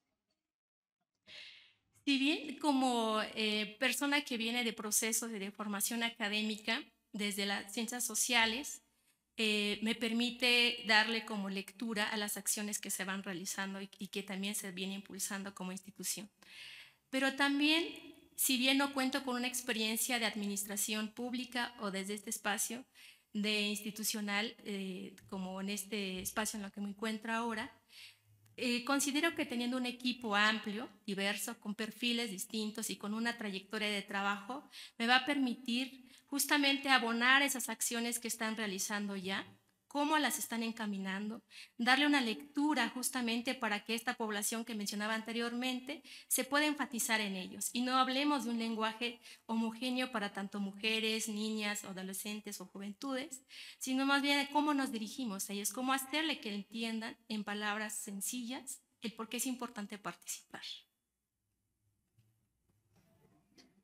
Si bien como eh, persona que viene de procesos de formación académica desde las ciencias sociales, eh, me permite darle como lectura a las acciones que se van realizando y, y que también se viene impulsando como institución. Pero también, si bien no cuento con una experiencia de administración pública o desde este espacio de institucional, eh, como en este espacio en lo que me encuentro ahora, Eh, considero que teniendo un equipo amplio, diverso, con perfiles distintos y con una trayectoria de trabajo, me va a permitir justamente abonar esas acciones que están realizando ya, cómo las están encaminando, darle una lectura justamente para que esta población que mencionaba anteriormente se pueda enfatizar en ellos y no hablemos de un lenguaje homogéneo para tanto mujeres, niñas, adolescentes o juventudes, sino más bien de cómo nos dirigimos a ellos, cómo hacerle que entiendan en palabras sencillas el por qué es importante participar.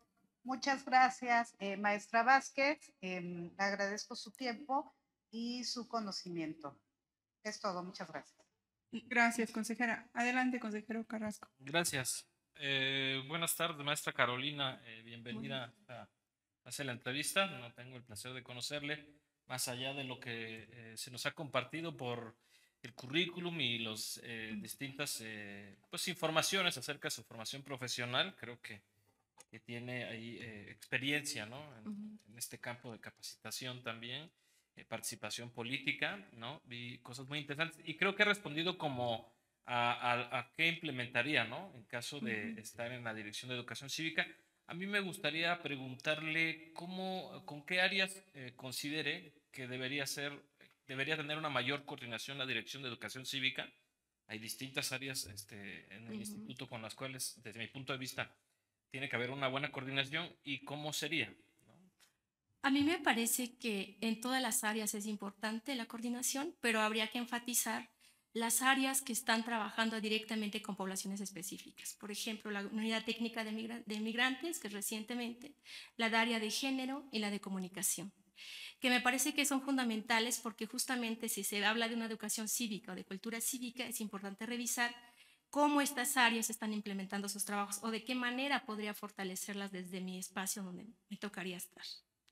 Muchas gracias, eh, maestra Vázquez. Eh, agradezco su tiempo y su conocimiento. Es todo, muchas gracias. Gracias, consejera. Adelante, consejero Carrasco. Gracias. Eh, buenas tardes, maestra Carolina. Eh, bienvenida a hacer la entrevista. No tengo el placer de conocerle, más allá de lo que eh, se nos ha compartido por el currículum y las eh, distintas eh, pues, informaciones acerca de su formación profesional. Creo que, que tiene ahí eh, experiencia, ¿no? En, Ujú. en este campo de capacitación también, eh, participación política, ¿no? Vi cosas muy interesantes y creo que ha respondido como a, a, a qué implementaría, ¿no? En caso de Ujú. estar en la Dirección de Educación Cívica. A mí me gustaría preguntarle cómo, con qué áreas eh, considere que debería ser, debería tener una mayor coordinación la Dirección de Educación Cívica. Hay distintas áreas este, en el Ujú. instituto con las cuales, desde mi punto de vista, tiene que haber una buena coordinación y cómo sería. A mí me parece que en todas las áreas es importante la coordinación, pero habría que enfatizar las áreas que están trabajando directamente con poblaciones específicas. Por ejemplo, la Unidad Técnica de, Migra de Migrantes, que recientemente, la de área de género y la de comunicación, que me parece que son fundamentales porque justamente si se habla de una educación cívica o de cultura cívica, es importante revisar cómo estas áreas están implementando sus trabajos o de qué manera podría fortalecerlas desde mi espacio donde me tocaría estar.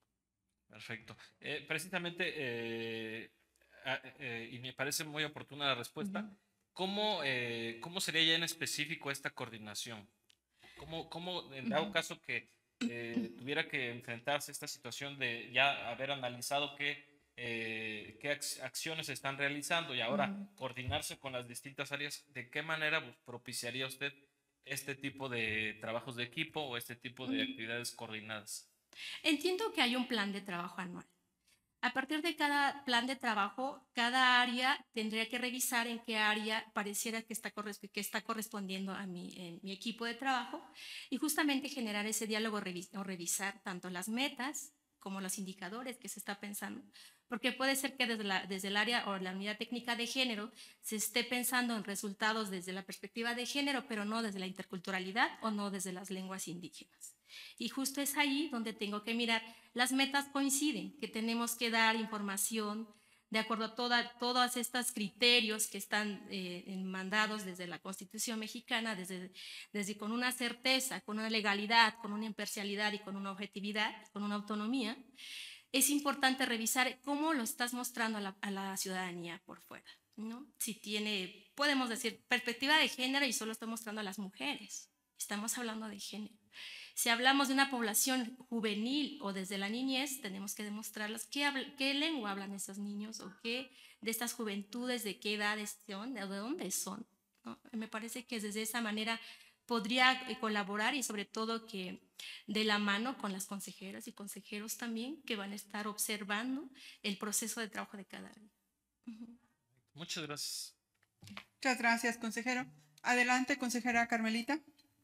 Perfecto. Eh, precisamente, eh, a- eh, y me parece muy oportuna la respuesta, Ujú. ¿cómo, eh, cómo sería ya en específico esta coordinación? ¿Cómo, cómo en dado Ujú. caso que eh, tuviera que enfrentarse a esta situación de ya haber analizado qué, eh, qué ac- acciones se están realizando y ahora Ujú. coordinarse con las distintas áreas, ¿de qué manera pues, propiciaría usted este tipo de trabajos de equipo o este tipo de Ujú. actividades coordinadas? Entiendo que hay un plan de trabajo anual. A partir de cada plan de trabajo, cada área tendría que revisar en qué área pareciera que está, que está correspondiendo a mi, eh, mi equipo de trabajo y justamente generar ese diálogo revis o revisar tanto las metas como los indicadores que se está pensando. Porque puede ser que desde, la, desde el área o la unidad técnica de género se esté pensando en resultados desde la perspectiva de género, pero no desde la interculturalidad o no desde las lenguas indígenas. Y justo es ahí donde tengo que mirar, las metas coinciden, que tenemos que dar información de acuerdo a toda, todos estos criterios que están eh, mandados desde la Constitución mexicana, desde, desde con una certeza, con una legalidad, con una imparcialidad y con una objetividad, con una autonomía. Es importante revisar cómo lo estás mostrando a la, a la ciudadanía por fuera, ¿no? Si tiene, podemos decir, perspectiva de género y solo estoy mostrando a las mujeres. Estamos hablando de género. Si hablamos de una población juvenil o desde la niñez, tenemos que demostrarles qué, habla, qué lengua hablan esos niños o qué de estas juventudes, de qué edades son, de dónde son, ¿no? Me parece que desde esa manera podría colaborar y sobre todo que de la mano con las consejeras y consejeros también que van a estar observando el proceso de trabajo de cada área. Uh-huh. Muchas gracias. Muchas gracias, consejero. Adelante, consejera Carmelita.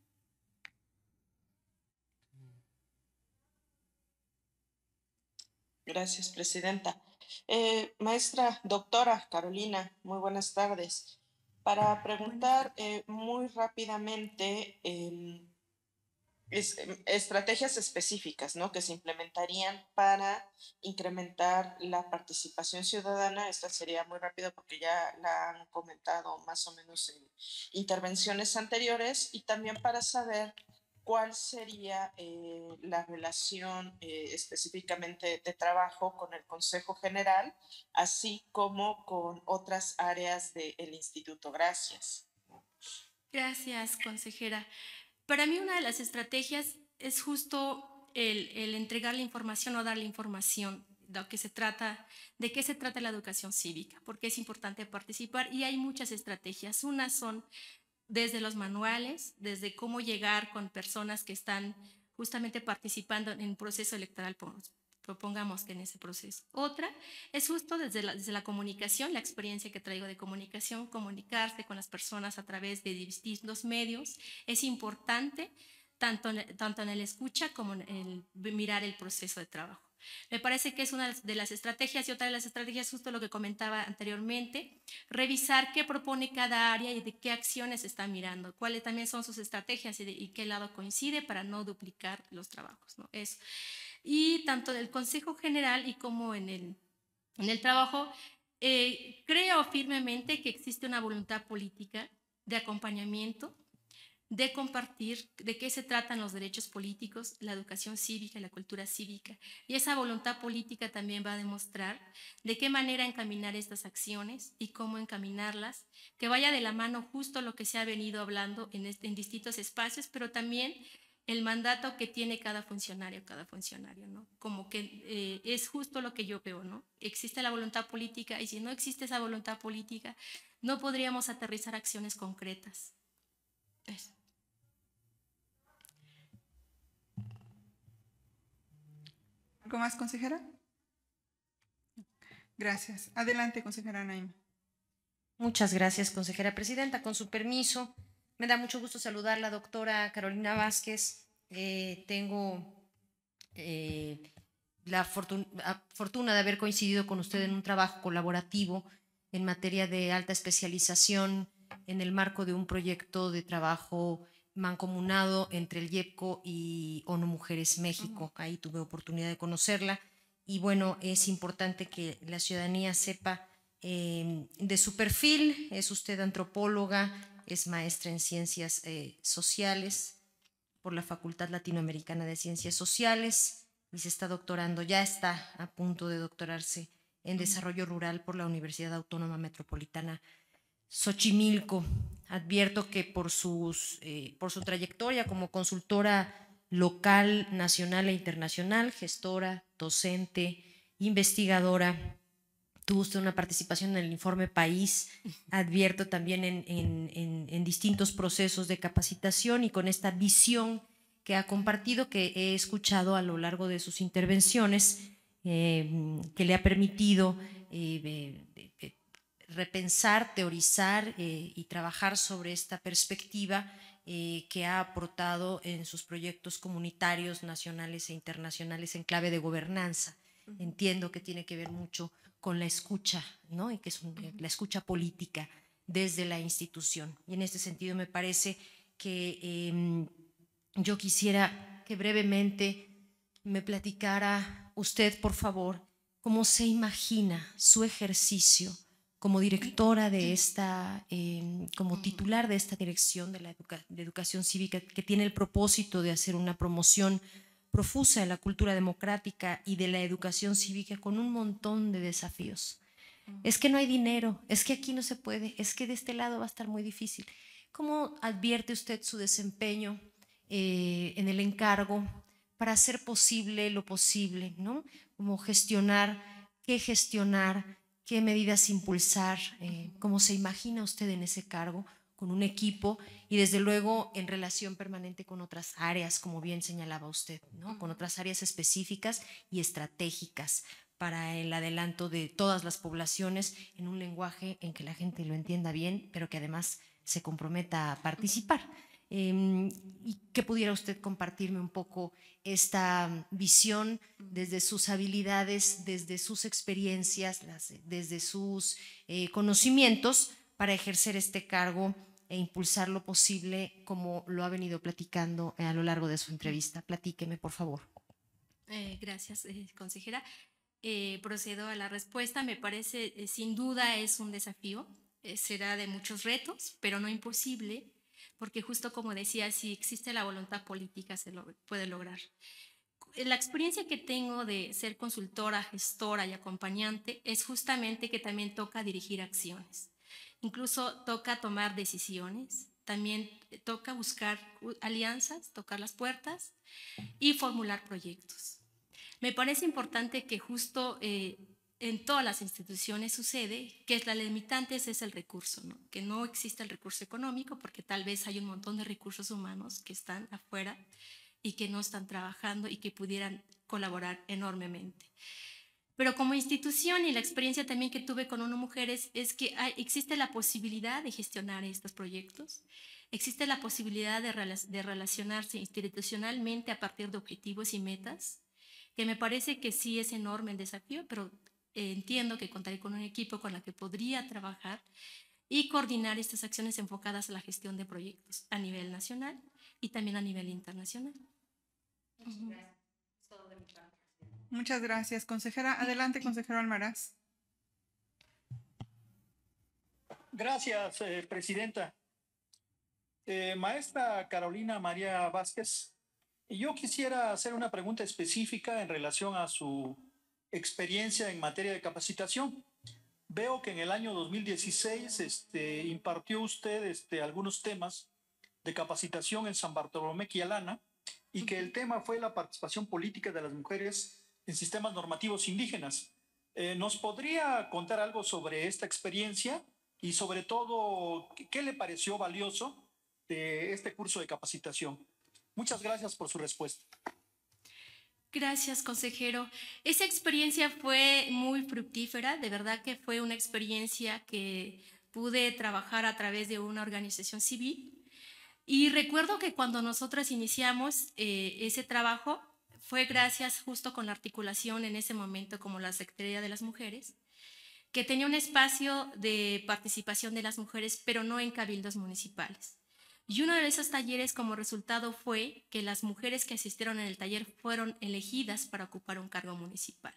Gracias, presidenta. Eh, maestra, doctora Carolina, muy buenas tardes. Para preguntar eh, muy rápidamente eh, es, estrategias específicas, ¿no?, que se implementarían para incrementar la participación ciudadana. Esta sería muy rápido porque ya la han comentado más o menos en intervenciones anteriores, y también para saber cuál sería eh, la relación eh, específicamente de trabajo con el Consejo General, así como con otras áreas del instituto. Gracias. Gracias, consejera. Para mí una de las estrategias es justo el, el entregar la información o dar la información de lo que se trata, de qué se trata la educación cívica, porque es importante participar y hay muchas estrategias. Unas son desde los manuales, desde cómo llegar con personas que están justamente participando en un proceso electoral, propongamos que en ese proceso. Otra es justo desde la, desde la comunicación, la experiencia que traigo de comunicación, comunicarse con las personas a través de distintos medios. Es importante tanto, tanto en el escucha como en el mirar el proceso de trabajo. Me parece que es una de las estrategias y otra de las estrategias, justo lo que comentaba anteriormente, revisar qué propone cada área y de qué acciones está mirando, cuáles también son sus estrategias y, de, y qué lado coincide para no duplicar los trabajos, ¿no? Eso. Y tanto en el Consejo General y como en el, en el trabajo, eh, creo firmemente que existe una voluntad política de acompañamiento, de compartir de qué se tratan los derechos políticos, la educación cívica y la cultura cívica. Y esa voluntad política también va a demostrar de qué manera encaminar estas acciones y cómo encaminarlas, que vaya de la mano justo lo que se ha venido hablando en, este, en distintos espacios, pero también el mandato que tiene cada funcionario, cada funcionario, ¿no? Como que eh, es justo lo que yo veo, ¿no? Existe la voluntad política y si no existe esa voluntad política, no podríamos aterrizar acciones concretas. Eso. ¿Algo más, consejera? Gracias. Adelante, consejera Naima. Muchas gracias, consejera presidenta. Con su permiso, me da mucho gusto saludar a la doctora Carolina Vázquez. Eh, tengo eh, la fortuna, fortuna de haber coincidido con usted en un trabajo colaborativo en materia de alta especialización en el marco de un proyecto de trabajo mancomunado entre el IEPCO y ONU Mujeres México. Ahí tuve oportunidad de conocerla y bueno, es importante que la ciudadanía sepa eh, de su perfil. Es usted antropóloga, es maestra en Ciencias eh, Sociales por la Facultad Latinoamericana de Ciencias Sociales y se está doctorando, ya está a punto de doctorarse en Desarrollo Rural por la Universidad Autónoma Metropolitana Xochimilco. Advierto que por, sus, eh, por su trayectoria como consultora local, nacional e internacional, gestora, docente, investigadora, tuvo usted una participación en el informe País. Advierto también en, en, en, en distintos procesos de capacitación y con esta visión que ha compartido, que he escuchado a lo largo de sus intervenciones, eh, que le ha permitido eh, de, de, repensar, teorizar eh, y trabajar sobre esta perspectiva eh, que ha aportado en sus proyectos comunitarios nacionales e internacionales en clave de gobernanza. Uh-huh. Entiendo que tiene que ver mucho con la escucha, ¿no? Y que es un, uh-huh. la escucha política desde la institución. Y en este sentido me parece que eh, yo quisiera que brevemente me platicara usted, por favor, cómo se imagina su ejercicio como directora de esta, eh, como titular de esta dirección de la educa de educación cívica, que tiene el propósito de hacer una promoción profusa de la cultura democrática y de la educación cívica con un montón de desafíos. Es que no hay dinero, es que aquí no se puede, es que de este lado va a estar muy difícil. ¿Cómo advierte usted su desempeño eh, en el encargo para hacer posible lo posible, ¿no? Como gestionar, qué gestionar, qué medidas impulsar, eh, cómo se imagina usted en ese cargo, con un equipo y desde luego en relación permanente con otras áreas, como bien señalaba usted, ¿no? Con otras áreas específicas y estratégicas para el adelanto de todas las poblaciones en un lenguaje en que la gente lo entienda bien, pero que además se comprometa a participar. Eh, y que pudiera usted compartirme un poco esta visión desde sus habilidades, desde sus experiencias, las, desde sus eh, conocimientos para ejercer este cargo e impulsar lo posible como lo ha venido platicando a lo largo de su entrevista. Platíqueme, por favor. Eh, gracias, eh, consejera. Eh, procedo a la respuesta. Me parece, eh, sin duda, es un desafío. Eh, será de muchos retos, pero no imposible, porque justo como decía, si existe la voluntad política se lo puede lograr. La experiencia que tengo de ser consultora, gestora y acompañante es justamente que también toca dirigir acciones. Incluso toca tomar decisiones, también toca buscar alianzas, tocar las puertas y formular proyectos. Me parece importante que justo eh, en todas las instituciones sucede que es la limitante es el recurso, ¿no? Que no existe el recurso económico porque tal vez hay un montón de recursos humanos que están afuera y que no están trabajando y que pudieran colaborar enormemente. Pero como institución y la experiencia también que tuve con ONU Mujeres es que hay, existe la posibilidad de gestionar estos proyectos, existe la posibilidad de, rela de relacionarse institucionalmente a partir de objetivos y metas, que me parece que sí es enorme el desafío, pero eh, entiendo que contaré con un equipo con el que podría trabajar y coordinar estas acciones enfocadas a la gestión de proyectos a nivel nacional y también a nivel internacional. Muchas gracias. Es todo de mi parte. Muchas gracias, consejera. Adelante, consejero Almaraz. Gracias, eh, presidenta. Eh, maestra Carolina María Vázquez, yo quisiera hacer una pregunta específica en relación a su experiencia en materia de capacitación. Veo que en el año dos mil dieciséis este, impartió usted este, algunos temas de capacitación en San Bartolomé Quialana y que el tema fue la participación política de las mujeres en sistemas normativos indígenas. Eh, ¿Nos podría contar algo sobre esta experiencia y sobre todo qué le pareció valioso de este curso de capacitación? Muchas gracias por su respuesta. Gracias, consejero. Esa experiencia fue muy fructífera, de verdad que fue una experiencia que pude trabajar a través de una organización civil. Y recuerdo que cuando nosotras iniciamos eh, ese trabajo, fue gracias justo con la articulación en ese momento como la Secretaría de las Mujeres, que tenía un espacio de participación de las mujeres, pero no en cabildos municipales. Y uno de esos talleres como resultado fue que las mujeres que asistieron en el taller fueron elegidas para ocupar un cargo municipal.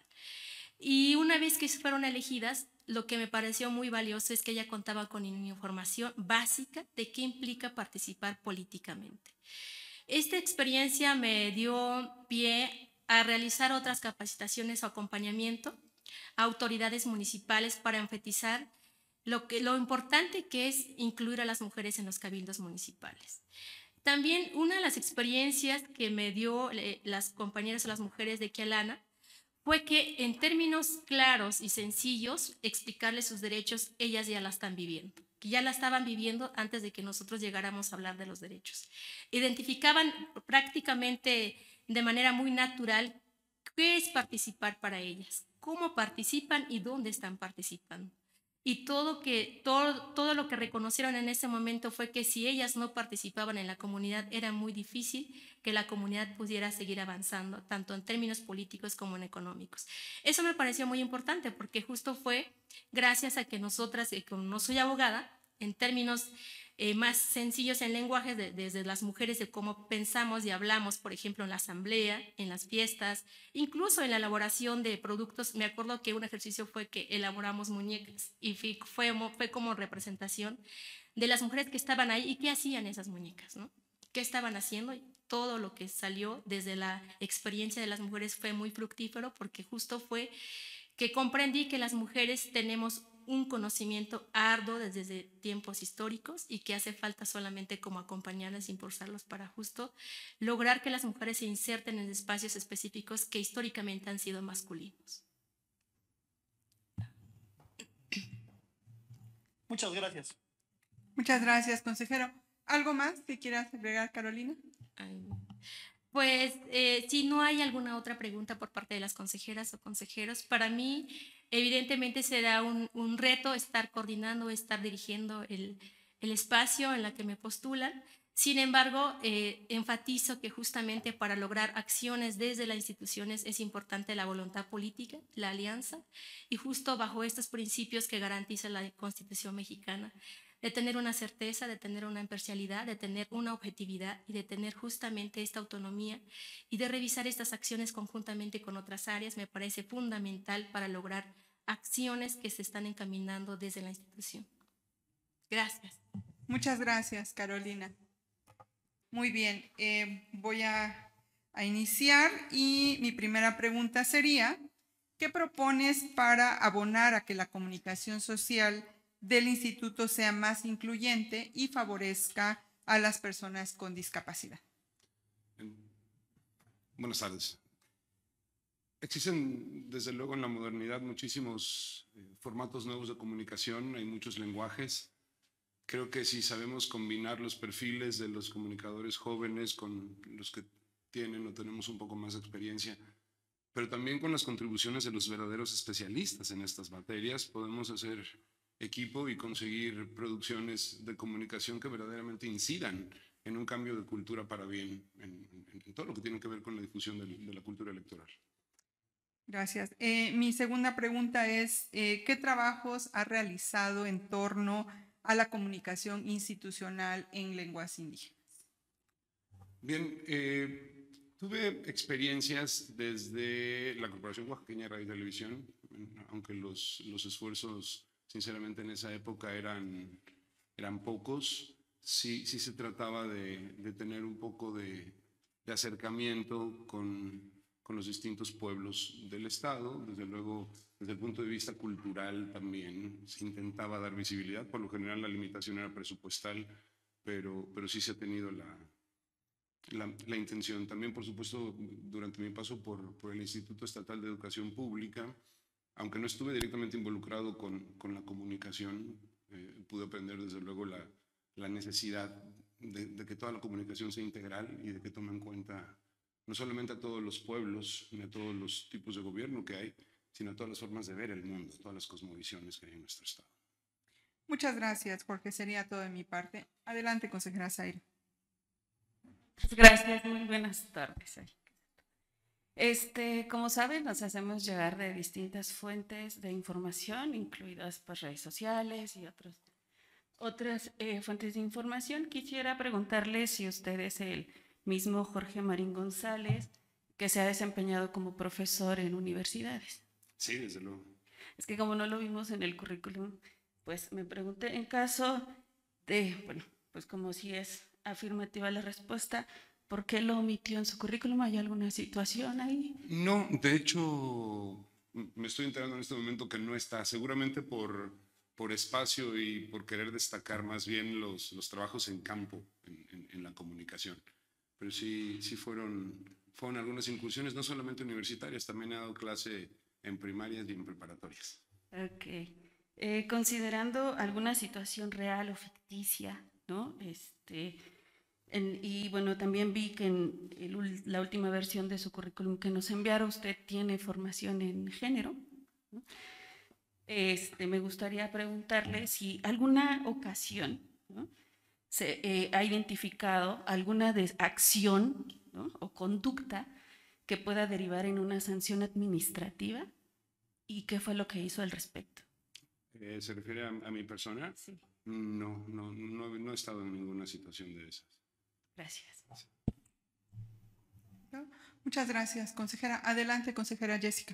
Y una vez que fueron elegidas, lo que me pareció muy valioso es que ella contaba con información básica de qué implica participar políticamente. Esta experiencia me dio pie a realizar otras capacitaciones o acompañamiento a autoridades municipales para enfatizar Lo, que, lo importante que es incluir a las mujeres en los cabildos municipales. También una de las experiencias que me dio eh, las compañeras o las mujeres de Quialana fue que en términos claros y sencillos explicarles sus derechos, ellas ya la están viviendo, que ya la estaban viviendo antes de que nosotros llegáramos a hablar de los derechos. Identificaban prácticamente de manera muy natural qué es participar para ellas, cómo participan y dónde están participando. Y todo, que, todo, todo lo que reconocieron en ese momento fue que si ellas no participaban en la comunidad, era muy difícil que la comunidad pudiera seguir avanzando, tanto en términos políticos como en económicos. Eso me pareció muy importante porque justo fue gracias a que nosotras, eh, como no soy abogada, en términos eh, más sencillos en lenguaje, de, desde las mujeres, de cómo pensamos y hablamos, por ejemplo, en la asamblea, en las fiestas, incluso en la elaboración de productos. Me acuerdo que un ejercicio fue que elaboramos muñecas y fue, fue, fue como representación de las mujeres que estaban ahí y qué hacían esas muñecas, ¿no? ¿Qué estaban haciendo? Y todo lo que salió desde la experiencia de las mujeres fue muy fructífero porque justo fue que comprendí que las mujeres tenemos un conocimiento arduo desde tiempos históricos y que hace falta solamente como acompañarlas e impulsarlos para justo lograr que las mujeres se inserten en espacios específicos que históricamente han sido masculinos. Muchas gracias. Muchas gracias, consejero. ¿Algo más que quieras agregar, Carolina? Ay, pues eh, si no hay alguna otra pregunta por parte de las consejeras o consejeros, para mí evidentemente será un, un reto estar coordinando, estar dirigiendo el, el espacio en la que me postulan. Sin embargo, eh, enfatizo que justamente para lograr acciones desde las instituciones es importante la voluntad política, la alianza, y justo bajo estos principios que garantiza la Constitución mexicana, de tener una certeza, de tener una imparcialidad, de tener una objetividad y de tener justamente esta autonomía y de revisar estas acciones conjuntamente con otras áreas, me parece fundamental para lograr acciones que se están encaminando desde la institución. Gracias. Muchas gracias, Carolina. Muy bien, eh, voy a, a iniciar y mi primera pregunta sería, ¿qué propones para abonar a que la comunicación social del instituto sea más incluyente y favorezca a las personas con discapacidad? Buenas tardes. Existen, desde luego, en la modernidad muchísimos eh, formatos nuevos de comunicación, hay muchos lenguajes. Creo que si sabemos combinar los perfiles de los comunicadores jóvenes con los que tienen o tenemos un poco más de experiencia, pero también con las contribuciones de los verdaderos especialistas en estas materias, podemos hacer equipo y conseguir producciones de comunicación que verdaderamente incidan en un cambio de cultura para bien, en, en, en todo lo que tiene que ver con la difusión de, de la cultura electoral. Gracias. Eh, mi segunda pregunta es, eh, ¿qué trabajos ha realizado en torno a la comunicación institucional en lenguas indígenas? Bien, eh, tuve experiencias desde la Corporación Oaxaqueña de Radio y Televisión, aunque los, los esfuerzos, sinceramente, en esa época eran, eran pocos. Sí, sí se trataba de, de tener un poco de, de acercamiento con, con los distintos pueblos del Estado. Desde luego, desde el punto de vista cultural también se intentaba dar visibilidad. Por lo general la limitación era presupuestal, pero, pero sí se ha tenido la, la, la intención. También, por supuesto, durante mi paso por, por el Instituto Estatal de Educación Pública, aunque no estuve directamente involucrado con, con la comunicación, eh, pude aprender desde luego la la necesidad de, de que toda la comunicación sea integral y de que tome en cuenta no solamente a todos los pueblos ni a todos los tipos de gobierno que hay, sino a todas las formas de ver el mundo, todas las cosmovisiones que hay en nuestro estado. Muchas gracias, Jorge. Sería todo de mi parte. Adelante, consejera Zaire. Gracias, muy buenas tardes. Este, como saben, nos hacemos llegar de distintas fuentes de información, incluidas pues, redes sociales y otros Otras eh, fuentes de información. Quisiera preguntarle si usted es el mismo Jorge Marín González que se ha desempeñado como profesor en universidades. Sí, desde luego. Es que como no lo vimos en el currículum, pues me pregunté en caso de, bueno, pues como si es afirmativa la respuesta, ¿por qué lo omitió en su currículum? ¿Hay alguna situación ahí? No, de hecho, me estoy enterando en este momento que no está, seguramente por... por espacio y por querer destacar más bien los, los trabajos en campo, en, en, en la comunicación. Pero sí, sí fueron, fueron algunas incursiones, no solamente universitarias, también he dado clase en primarias y en preparatorias. Ok. Eh, considerando alguna situación real o ficticia, ¿no? Este, en, y bueno, también vi que en el, la última versión de su currículum que nos enviaron, usted tiene formación en género, ¿no? Este, me gustaría preguntarle si alguna ocasión, ¿no? se eh, ha identificado alguna de acción, ¿no? o conducta que pueda derivar en una sanción administrativa y qué fue lo que hizo al respecto. Eh, ¿Se refiere a, a mi persona? Sí. No, no, no, no he estado en ninguna situación de esas. Gracias. Muchas gracias, consejera. Adelante, consejera Jessica.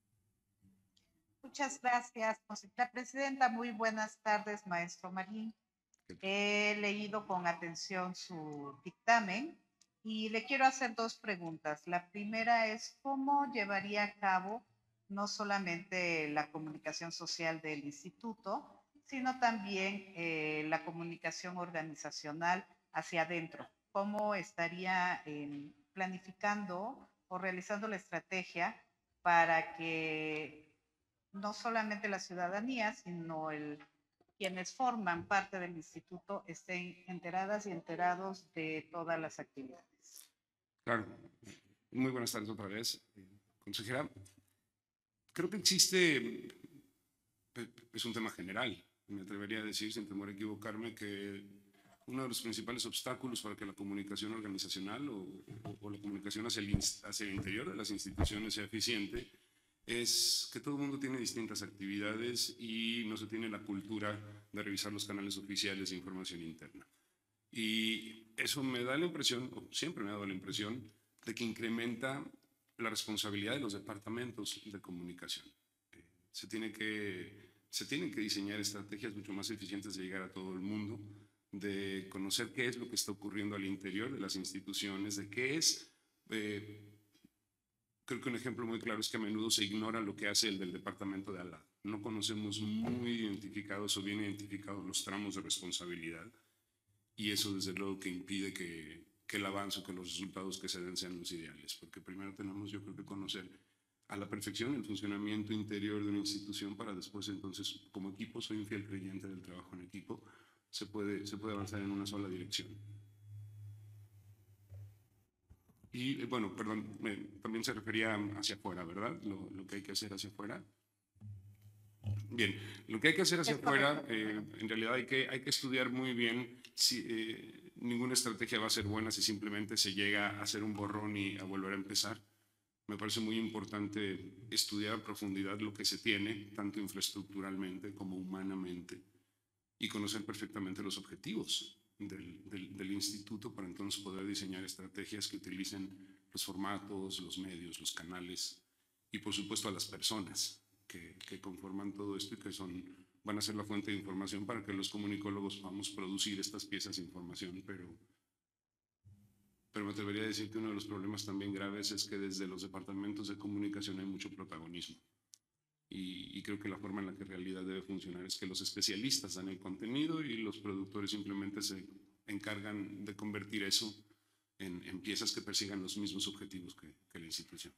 Muchas gracias, consejera presidenta. Muy buenas tardes, maestro Marín. He leído con atención su dictamen y le quiero hacer dos preguntas. La primera es, ¿cómo llevaría a cabo no solamente la comunicación social del instituto, sino también eh, la comunicación organizacional hacia adentro? ¿Cómo estaría eh, planificando o realizando la estrategia para que no solamente la ciudadanía, sino el, quienes forman parte del instituto estén enteradas y enterados de todas las actividades? Claro. Muy buenas tardes otra vez, consejera. Creo que existe, es un tema general, me atrevería a decir, sin temor a equivocarme, que uno de los principales obstáculos para que la comunicación organizacional o, o, o la comunicación hacia el, hacia el interior de las instituciones sea eficiente es que todo el mundo tiene distintas actividades y no se tiene la cultura de revisar los canales oficiales de información interna. Y eso me da la impresión, o siempre me ha dado la impresión, de que incrementa la responsabilidad de los departamentos de comunicación. Eh, se, tiene que, se tienen que diseñar estrategias mucho más eficientes de llegar a todo el mundo, de conocer qué es lo que está ocurriendo al interior de las instituciones, de qué es... Eh, Creo que un ejemplo muy claro es que a menudo se ignora lo que hace el del departamento de al lado. No conocemos muy identificados o bien identificados los tramos de responsabilidad y eso desde luego que impide que, que el avance o que los resultados que se den sean los ideales, porque primero tenemos yo creo que conocer a la perfección el funcionamiento interior de una institución para después entonces como equipo, soy un fiel creyente del trabajo en equipo, se puede, se puede avanzar en una sola dirección. Y bueno, perdón, eh, también se refería hacia afuera, ¿verdad? Lo, lo que hay que hacer hacia afuera. Bien, lo que hay que hacer hacia afuera, eh, en realidad hay que, hay que estudiar muy bien si eh, ninguna estrategia va a ser buena si simplemente se llega a hacer un borrón y a volver a empezar. Me parece muy importante estudiar a profundidad lo que se tiene, tanto infraestructuralmente como humanamente, y conocer perfectamente los objetivos del, del, del instituto para entonces poder diseñar estrategias que utilicen los formatos, los medios, los canales y por supuesto a las personas que, que conforman todo esto y que son, van a ser la fuente de información para que los comunicólogos podamos producir estas piezas de información, pero, pero me atrevería a decir que uno de los problemas también graves es que desde los departamentos de comunicación hay mucho protagonismo. Y, y creo que la forma en la que en realidad debe funcionar es que los especialistas dan el contenido y los productores simplemente se encargan de convertir eso en, en piezas que persigan los mismos objetivos que, que la institución.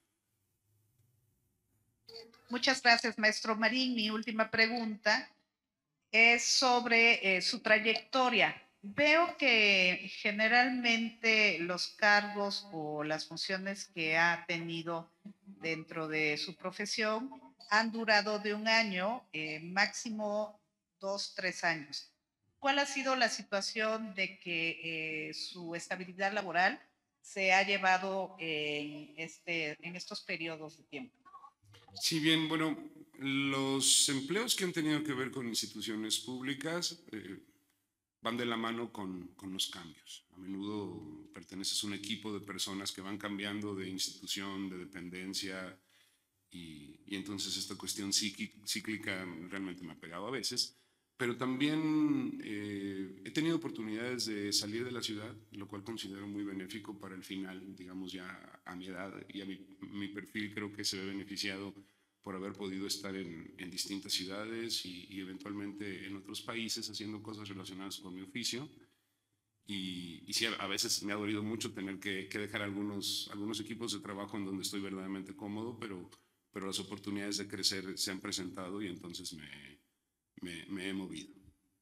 Muchas gracias, maestro Marín. Mi última pregunta es sobre eh, su trayectoria. Veo que generalmente los cargos o las funciones que ha tenido dentro de su profesión han durado de un año, eh, máximo dos, tres años. ¿Cuál ha sido la situación de que eh, su estabilidad laboral se ha llevado en, este, en estos periodos de tiempo? Sí, bien, bueno, los empleos que han tenido que ver con instituciones públicas eh, van de la mano con, con los cambios. A menudo perteneces a un equipo de personas que van cambiando de institución, de dependencia, y, y entonces esta cuestión cíclica realmente me ha pegado a veces. Pero también eh, he tenido oportunidades de salir de la ciudad, lo cual considero muy benéfico para el final, digamos ya a mi edad y a mi, mi perfil creo que se ve beneficiado por haber podido estar en, en distintas ciudades y, y eventualmente en otros países haciendo cosas relacionadas con mi oficio. Y, y sí, a veces me ha dolido mucho tener que, que dejar algunos, algunos equipos de trabajo en donde estoy verdaderamente cómodo, pero, pero las oportunidades de crecer se han presentado y entonces me... Me, me he movido.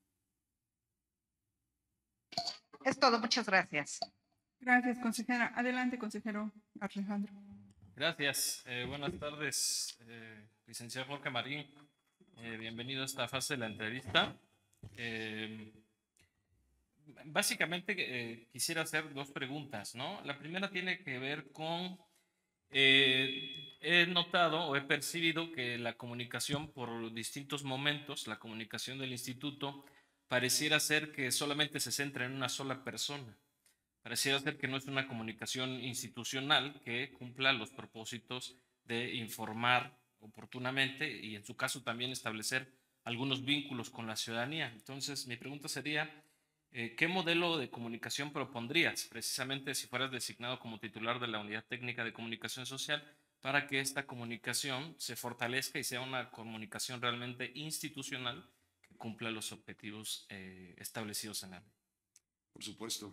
Es todo, muchas gracias. Gracias, consejera. Adelante, consejero Alejandro. Gracias. Eh, buenas tardes, eh, licenciado Jorge Marín. Eh, bienvenido a esta fase de la entrevista. Eh, básicamente eh, quisiera hacer dos preguntas, ¿no? La primera tiene que ver con... Eh, he notado o he percibido que la comunicación por distintos momentos, la comunicación del instituto, pareciera ser que solamente se centra en una sola persona. Pareciera ser que no es una comunicación institucional que cumpla los propósitos de informar oportunamente y en su caso también establecer algunos vínculos con la ciudadanía. Entonces, mi pregunta sería, Eh, ¿qué modelo de comunicación propondrías, precisamente si fueras designado como titular de la Unidad Técnica de Comunicación Social, para que esta comunicación se fortalezca y sea una comunicación realmente institucional que cumpla los objetivos eh, establecidos en la ley? Por supuesto.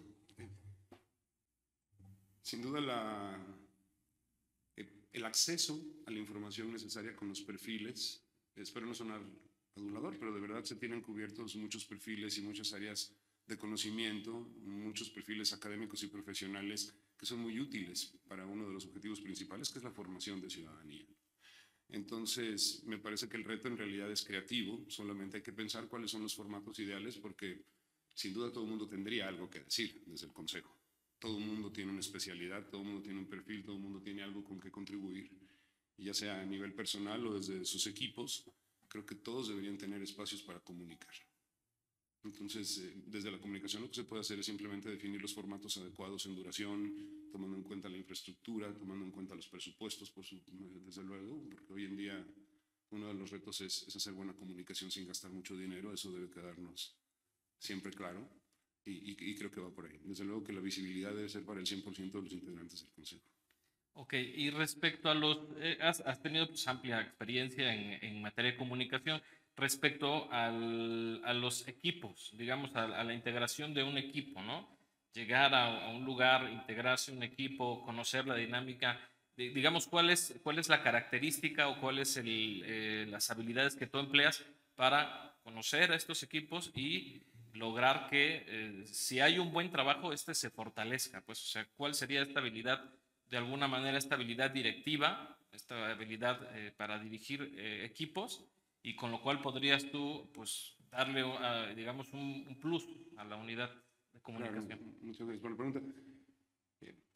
Sin duda, la, el acceso a la información necesaria con los perfiles, espero no sonar adulador, pero de verdad se tienen cubiertos muchos perfiles y muchas áreas de conocimiento, muchos perfiles académicos y profesionales que son muy útiles para uno de los objetivos principales, que es la formación de ciudadanía. Entonces, me parece que el reto en realidad es creativo, solamente hay que pensar cuáles son los formatos ideales, porque sin duda todo el mundo tendría algo que decir desde el Consejo. Todo el mundo tiene una especialidad, todo el mundo tiene un perfil, todo el mundo tiene algo con que contribuir, y ya sea a nivel personal o desde sus equipos, creo que todos deberían tener espacios para comunicar. Entonces, eh, desde la comunicación lo que se puede hacer es simplemente definir los formatos adecuados en duración, tomando en cuenta la infraestructura, tomando en cuenta los presupuestos, por su, desde luego, porque hoy en día uno de los retos es, es hacer buena comunicación sin gastar mucho dinero, eso debe quedarnos siempre claro, y, y, y creo que va por ahí. Desde luego que la visibilidad debe ser para el cien por ciento de los integrantes del Consejo. Ok, y respecto a los, eh, has, has tenido pues, amplia experiencia en, en materia de comunicación. Respecto al, a los equipos, digamos, a, a la integración de un equipo, ¿no? Llegar a, a un lugar, integrarse a un equipo, conocer la dinámica, de, digamos, ¿cuál es, cuál es la característica o cuáles son eh, las habilidades que tú empleas para conocer a estos equipos y lograr que eh, si hay un buen trabajo, este se fortalezca? Pues, o sea, ¿cuál sería esta habilidad, de alguna manera, esta habilidad directiva, esta habilidad eh, para dirigir eh, equipos? Y con lo cual podrías tú, pues, darle, uh, digamos, un, un plus a la unidad de comunicación. Claro, muchas gracias por la pregunta. Eh,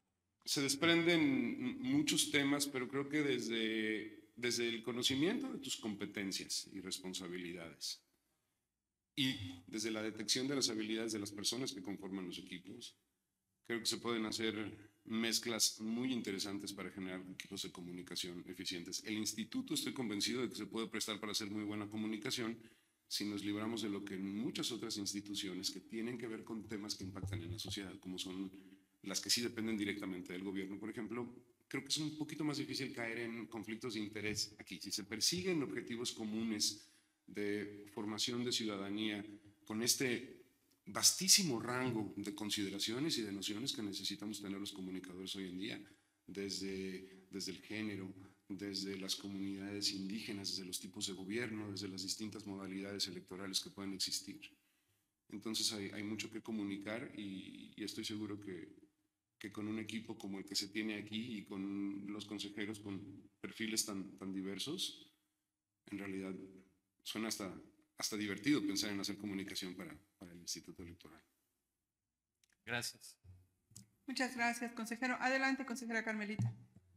se desprenden muchos temas, pero creo que desde, desde el conocimiento de tus competencias y responsabilidades y desde la detección de las habilidades de las personas que conforman los equipos, creo que se pueden hacer mezclas muy interesantes para generar equipos de comunicación eficientes. El instituto, estoy convencido de que se puede prestar para hacer muy buena comunicación si nos libramos de lo que en muchas otras instituciones que tienen que ver con temas que impactan en la sociedad, como son las que sí dependen directamente del gobierno, por ejemplo, creo que es un poquito más difícil caer en conflictos de interés aquí. Si se persiguen objetivos comunes de formación de ciudadanía con este vastísimo rango de consideraciones y de nociones que necesitamos tener los comunicadores hoy en día, desde, desde el género, desde las comunidades indígenas, desde los tipos de gobierno, desde las distintas modalidades electorales que pueden existir. Entonces hay, hay mucho que comunicar y, y estoy seguro que, que con un equipo como el que se tiene aquí y con los consejeros con perfiles tan, tan diversos, en realidad suena hasta, hasta divertido pensar en hacer comunicación para, para el Instituto Electoral. Gracias. Muchas gracias, consejero. Adelante, consejera Carmelita.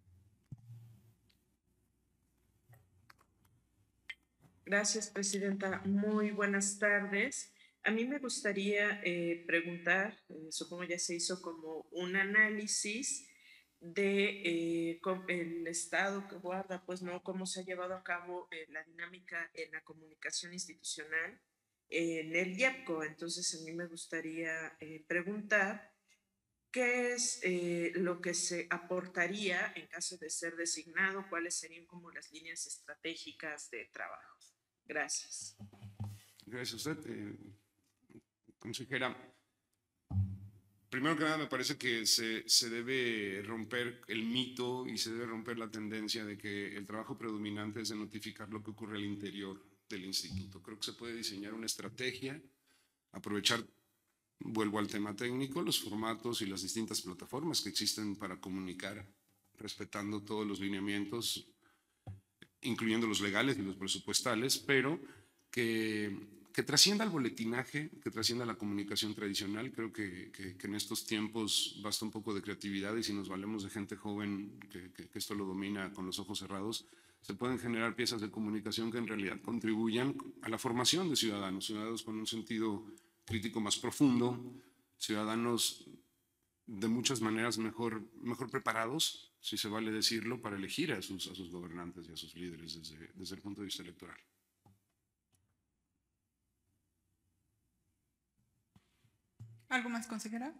Gracias, presidenta. Muy buenas tardes. A mí me gustaría eh, preguntar, eh, supongo ya se hizo como un análisis de eh, el estado que guarda, pues no, cómo se ha llevado a cabo eh, la dinámica en la comunicación institucional en el IEPCO. Entonces, a mí me gustaría eh, preguntar qué es eh, lo que se aportaría en caso de ser designado, cuáles serían como las líneas estratégicas de trabajo. Gracias. Gracias a usted, eh, consejera. Primero que nada, me parece que se, se debe romper el mito y se debe romper la tendencia de que el trabajo predominante es de notificar lo que ocurre al interior del instituto. Creo que se puede diseñar una estrategia, aprovechar, vuelvo al tema técnico, los formatos y las distintas plataformas que existen para comunicar, respetando todos los lineamientos, incluyendo los legales y los presupuestales, pero que... que trascienda el boletinaje, que trascienda la comunicación tradicional. Creo que, que, que en estos tiempos basta un poco de creatividad y si nos valemos de gente joven que, que, que esto lo domina con los ojos cerrados, se pueden generar piezas de comunicación que en realidad contribuyan a la formación de ciudadanos, ciudadanos con un sentido crítico más profundo, ciudadanos de muchas maneras mejor, mejor preparados, si se vale decirlo, para elegir a sus, a sus gobernantes y a sus líderes desde, desde el punto de vista electoral. ¿Algo más, consejera?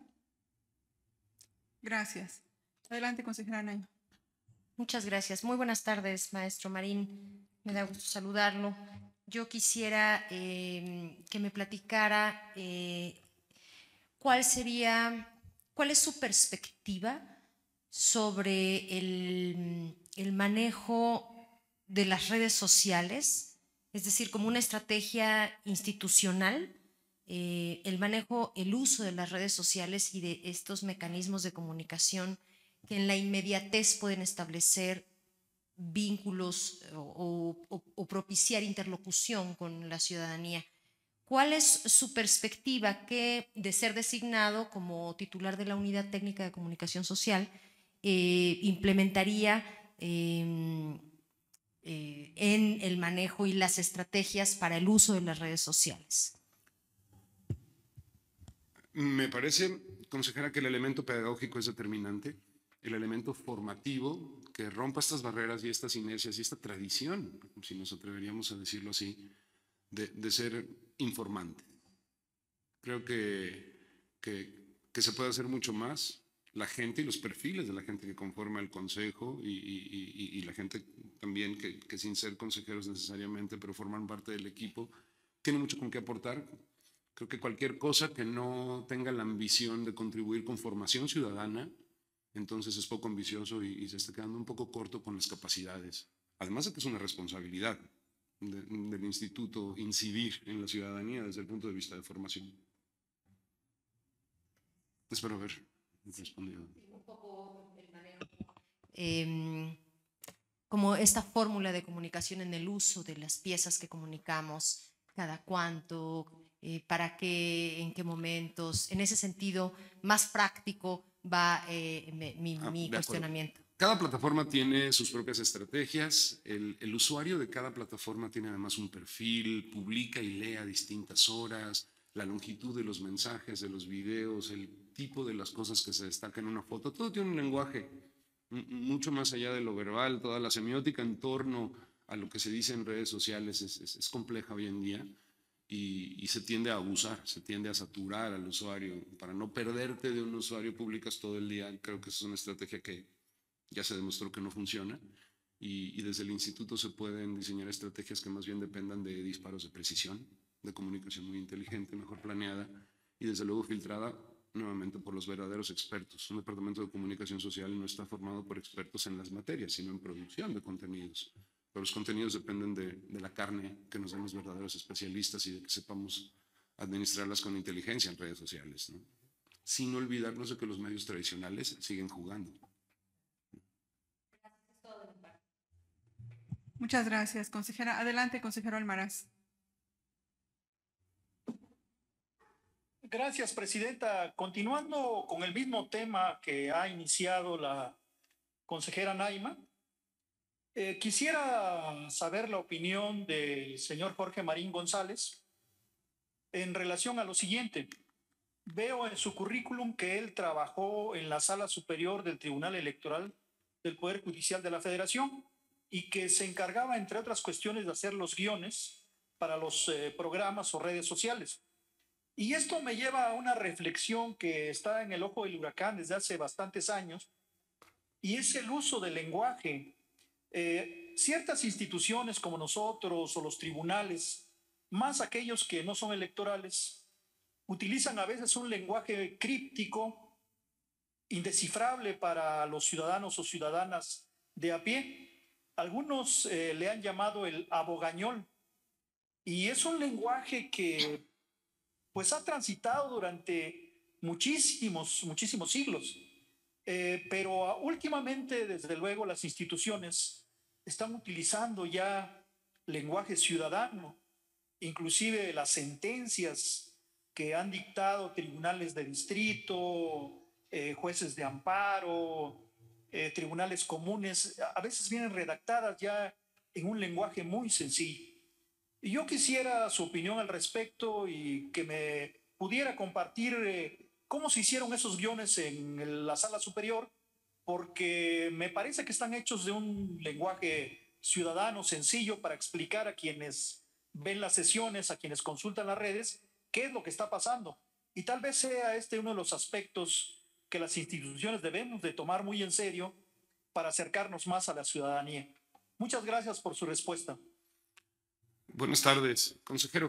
Gracias. Adelante, consejera Nayo. Muchas gracias. Muy buenas tardes, maestro Marín. Me da gusto saludarlo. Yo quisiera eh, que me platicara eh, cuál sería, cuál es su perspectiva sobre el, el manejo de las redes sociales, es decir, como una estrategia institucional. Eh, el manejo, el uso de las redes sociales y de estos mecanismos de comunicación que en la inmediatez pueden establecer vínculos o, o, o propiciar interlocución con la ciudadanía. ¿Cuál es su perspectiva que, de ser designado como titular de la Unidad Técnica de Comunicación Social, eh, implementaría eh, eh, en el manejo y las estrategias para el uso de las redes sociales? Me parece, consejera, que el elemento pedagógico es determinante, el elemento formativo que rompa estas barreras y estas inercias y esta tradición, si nos atreveríamos a decirlo así, de, de ser informante. Creo que, que, que se puede hacer mucho más. La gente y los perfiles de la gente que conforma el consejo y, y, y, y la gente también que, que sin ser consejeros necesariamente, pero forman parte del equipo, tiene mucho con qué aportar. Creo que cualquier cosa que no tenga la ambición de contribuir con formación ciudadana, entonces es poco ambicioso y, y se está quedando un poco corto con las capacidades. Además de que es una responsabilidad de, del instituto incidir en la ciudadanía desde el punto de vista de formación. Espero haber respondido. Eh, como esta fórmula de comunicación en el uso de las piezas que comunicamos, cada cuánto, eh, para qué, en qué momentos, en ese sentido más práctico, va eh, me- mi, Ah, mi de acuerdo. cuestionamiento. Cada plataforma tiene sus propias estrategias. El, el usuario de cada plataforma tiene además un perfil, publica y lee a distintas horas, la longitud de los mensajes, de los videos, el tipo de las cosas que se destacan en una foto. Todo tiene un lenguaje m- mucho más allá de lo verbal. Toda la semiótica en torno a lo que se dice en redes sociales es, es- es compleja hoy en día y, y se tiende a abusar, se tiende a saturar al usuario. Para no perderte de un usuario, publicas todo el día. Creo que esa es una estrategia que ya se demostró que no funciona y, y desde el instituto se pueden diseñar estrategias que más bien dependan de disparos de precisión, de comunicación muy inteligente, mejor planeada y desde luego filtrada nuevamente por los verdaderos expertos. Un departamento de comunicación social no está formado por expertos en las materias, sino en producción de contenidos. Pero los contenidos dependen de, de la carne que nos den los verdaderos especialistas y de que sepamos administrarlas con inteligencia en redes sociales, ¿no? Sin olvidarnos de que los medios tradicionales siguen jugando. Muchas gracias, consejera. Adelante, consejero Almaraz. Gracias, presidenta. Continuando con el mismo tema que ha iniciado la consejera Naima, eh, quisiera saber la opinión del señor Jorge Marín González en relación a lo siguiente. Veo en su currículum que él trabajó en la Sala Superior del Tribunal Electoral del Poder Judicial de la Federación y que se encargaba, entre otras cuestiones, de hacer los guiones para los eh, programas o redes sociales. Y esto me lleva a una reflexión que está en el ojo del huracán desde hace bastantes años, y es el uso del lenguaje. Eh, ciertas instituciones como nosotros o los tribunales, más aquellos que no son electorales, utilizan a veces un lenguaje críptico, indescifrable para los ciudadanos o ciudadanas de a pie. Algunos eh, le han llamado el abogañol, y es un lenguaje que pues ha transitado durante muchísimos, muchísimos siglos. Eh, pero últimamente, desde luego, las instituciones están utilizando ya lenguaje ciudadano, inclusive las sentencias que han dictado tribunales de distrito, eh, jueces de amparo, eh, tribunales comunes, a veces vienen redactadas ya en un lenguaje muy sencillo. Y yo quisiera su opinión al respecto y que me pudiera compartir eh, cómo se hicieron esos guiones en la Sala Superior, porque me parece que están hechos de un lenguaje ciudadano sencillo para explicar a quienes ven las sesiones, a quienes consultan las redes, qué es lo que está pasando. Y tal vez sea este uno de los aspectos que las instituciones debemos de tomar muy en serio para acercarnos más a la ciudadanía. Muchas gracias por su respuesta. Buenas tardes, consejero.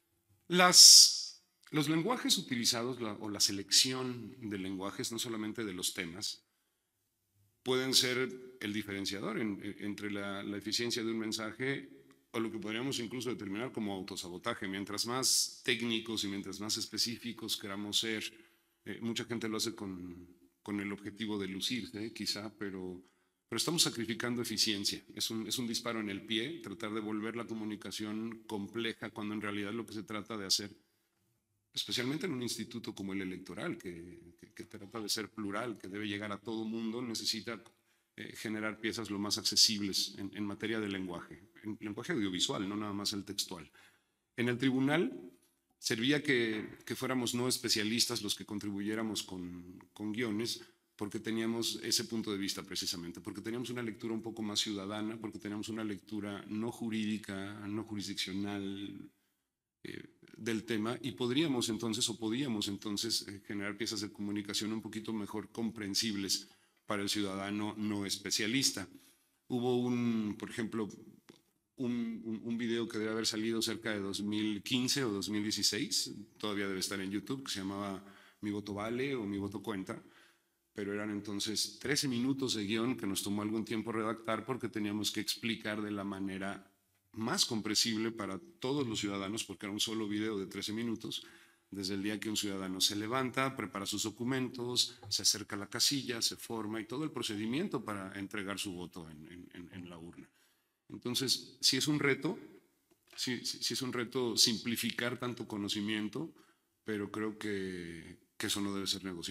Las, los lenguajes utilizados la, o la selección de lenguajes, no solamente de los temas, pueden ser el diferenciador en, entre la, la eficiencia de un mensaje o lo que podríamos incluso determinar como autosabotaje. Mientras más técnicos y mientras más específicos queramos ser, eh, mucha gente lo hace con, con el objetivo de lucirse, quizá, pero... Pero estamos sacrificando eficiencia. Es un, es un disparo en el pie, tratar de volver la comunicación compleja cuando en realidad lo que se trata de hacer, especialmente en un instituto como el electoral, que, que, que trata de ser plural, que debe llegar a todo mundo, necesita eh, generar piezas lo más accesibles en, en materia de lenguaje, en lenguaje audiovisual, no nada más el textual. En el tribunal servía que, que fuéramos no especialistas los que contribuyéramos con, con guiones, porque teníamos ese punto de vista precisamente, porque teníamos una lectura un poco más ciudadana, porque teníamos una lectura no jurídica, no jurisdiccional eh, del tema, y podríamos entonces, o podíamos entonces, eh, generar piezas de comunicación un poquito mejor comprensibles para el ciudadano no especialista. Hubo un, por ejemplo, un, un, un video que debe haber salido cerca de dos mil quince o dos mil dieciséis, todavía debe estar en YouTube, que se llamaba Mi voto vale o Mi voto cuenta, pero eran entonces trece minutos de guión que nos tomó algún tiempo redactar porque teníamos que explicar de la manera más comprensible para todos los ciudadanos, porque era un solo video de trece minutos, desde el día que un ciudadano se levanta, prepara sus documentos, se acerca a la casilla, se forma y todo el procedimiento para entregar su voto en, en, en la urna. Entonces, sí es un reto, sí, sí, sí es un reto simplificar tanto conocimiento, pero creo que, que eso no debe ser negociable.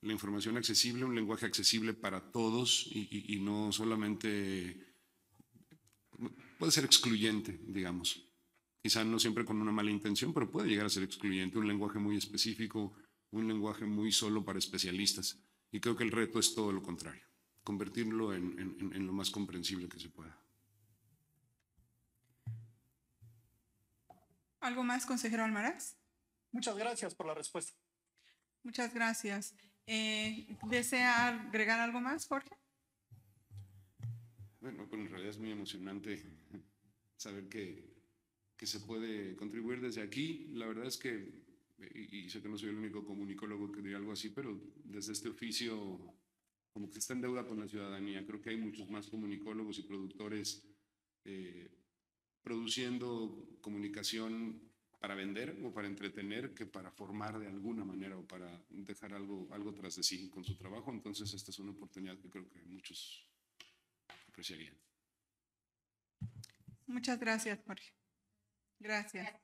la información accesible, un lenguaje accesible para todos y, y, y no solamente, puede ser excluyente, digamos. Quizá no siempre con una mala intención, pero puede llegar a ser excluyente, un lenguaje muy específico, un lenguaje muy solo para especialistas. Y creo que el reto es todo lo contrario, convertirlo en, en, en lo más comprensible que se pueda. ¿Algo más, consejero Almaraz? Muchas gracias por la respuesta. Muchas gracias. Eh, ¿Desea agregar algo más, Jorge? Bueno, pues en realidad es muy emocionante saber que, que se puede contribuir desde aquí. La verdad es que, y, y sé que no soy el único comunicólogo que diría algo así, pero desde este oficio como que está en deuda con la ciudadanía. Creo que hay muchos más comunicólogos y productores eh, produciendo comunicación para vender o para entretener que para formar de alguna manera o para dejar algo, algo tras de sí con su trabajo. Entonces esta es una oportunidad que creo que muchos apreciarían. Muchas gracias, Jorge. Gracias.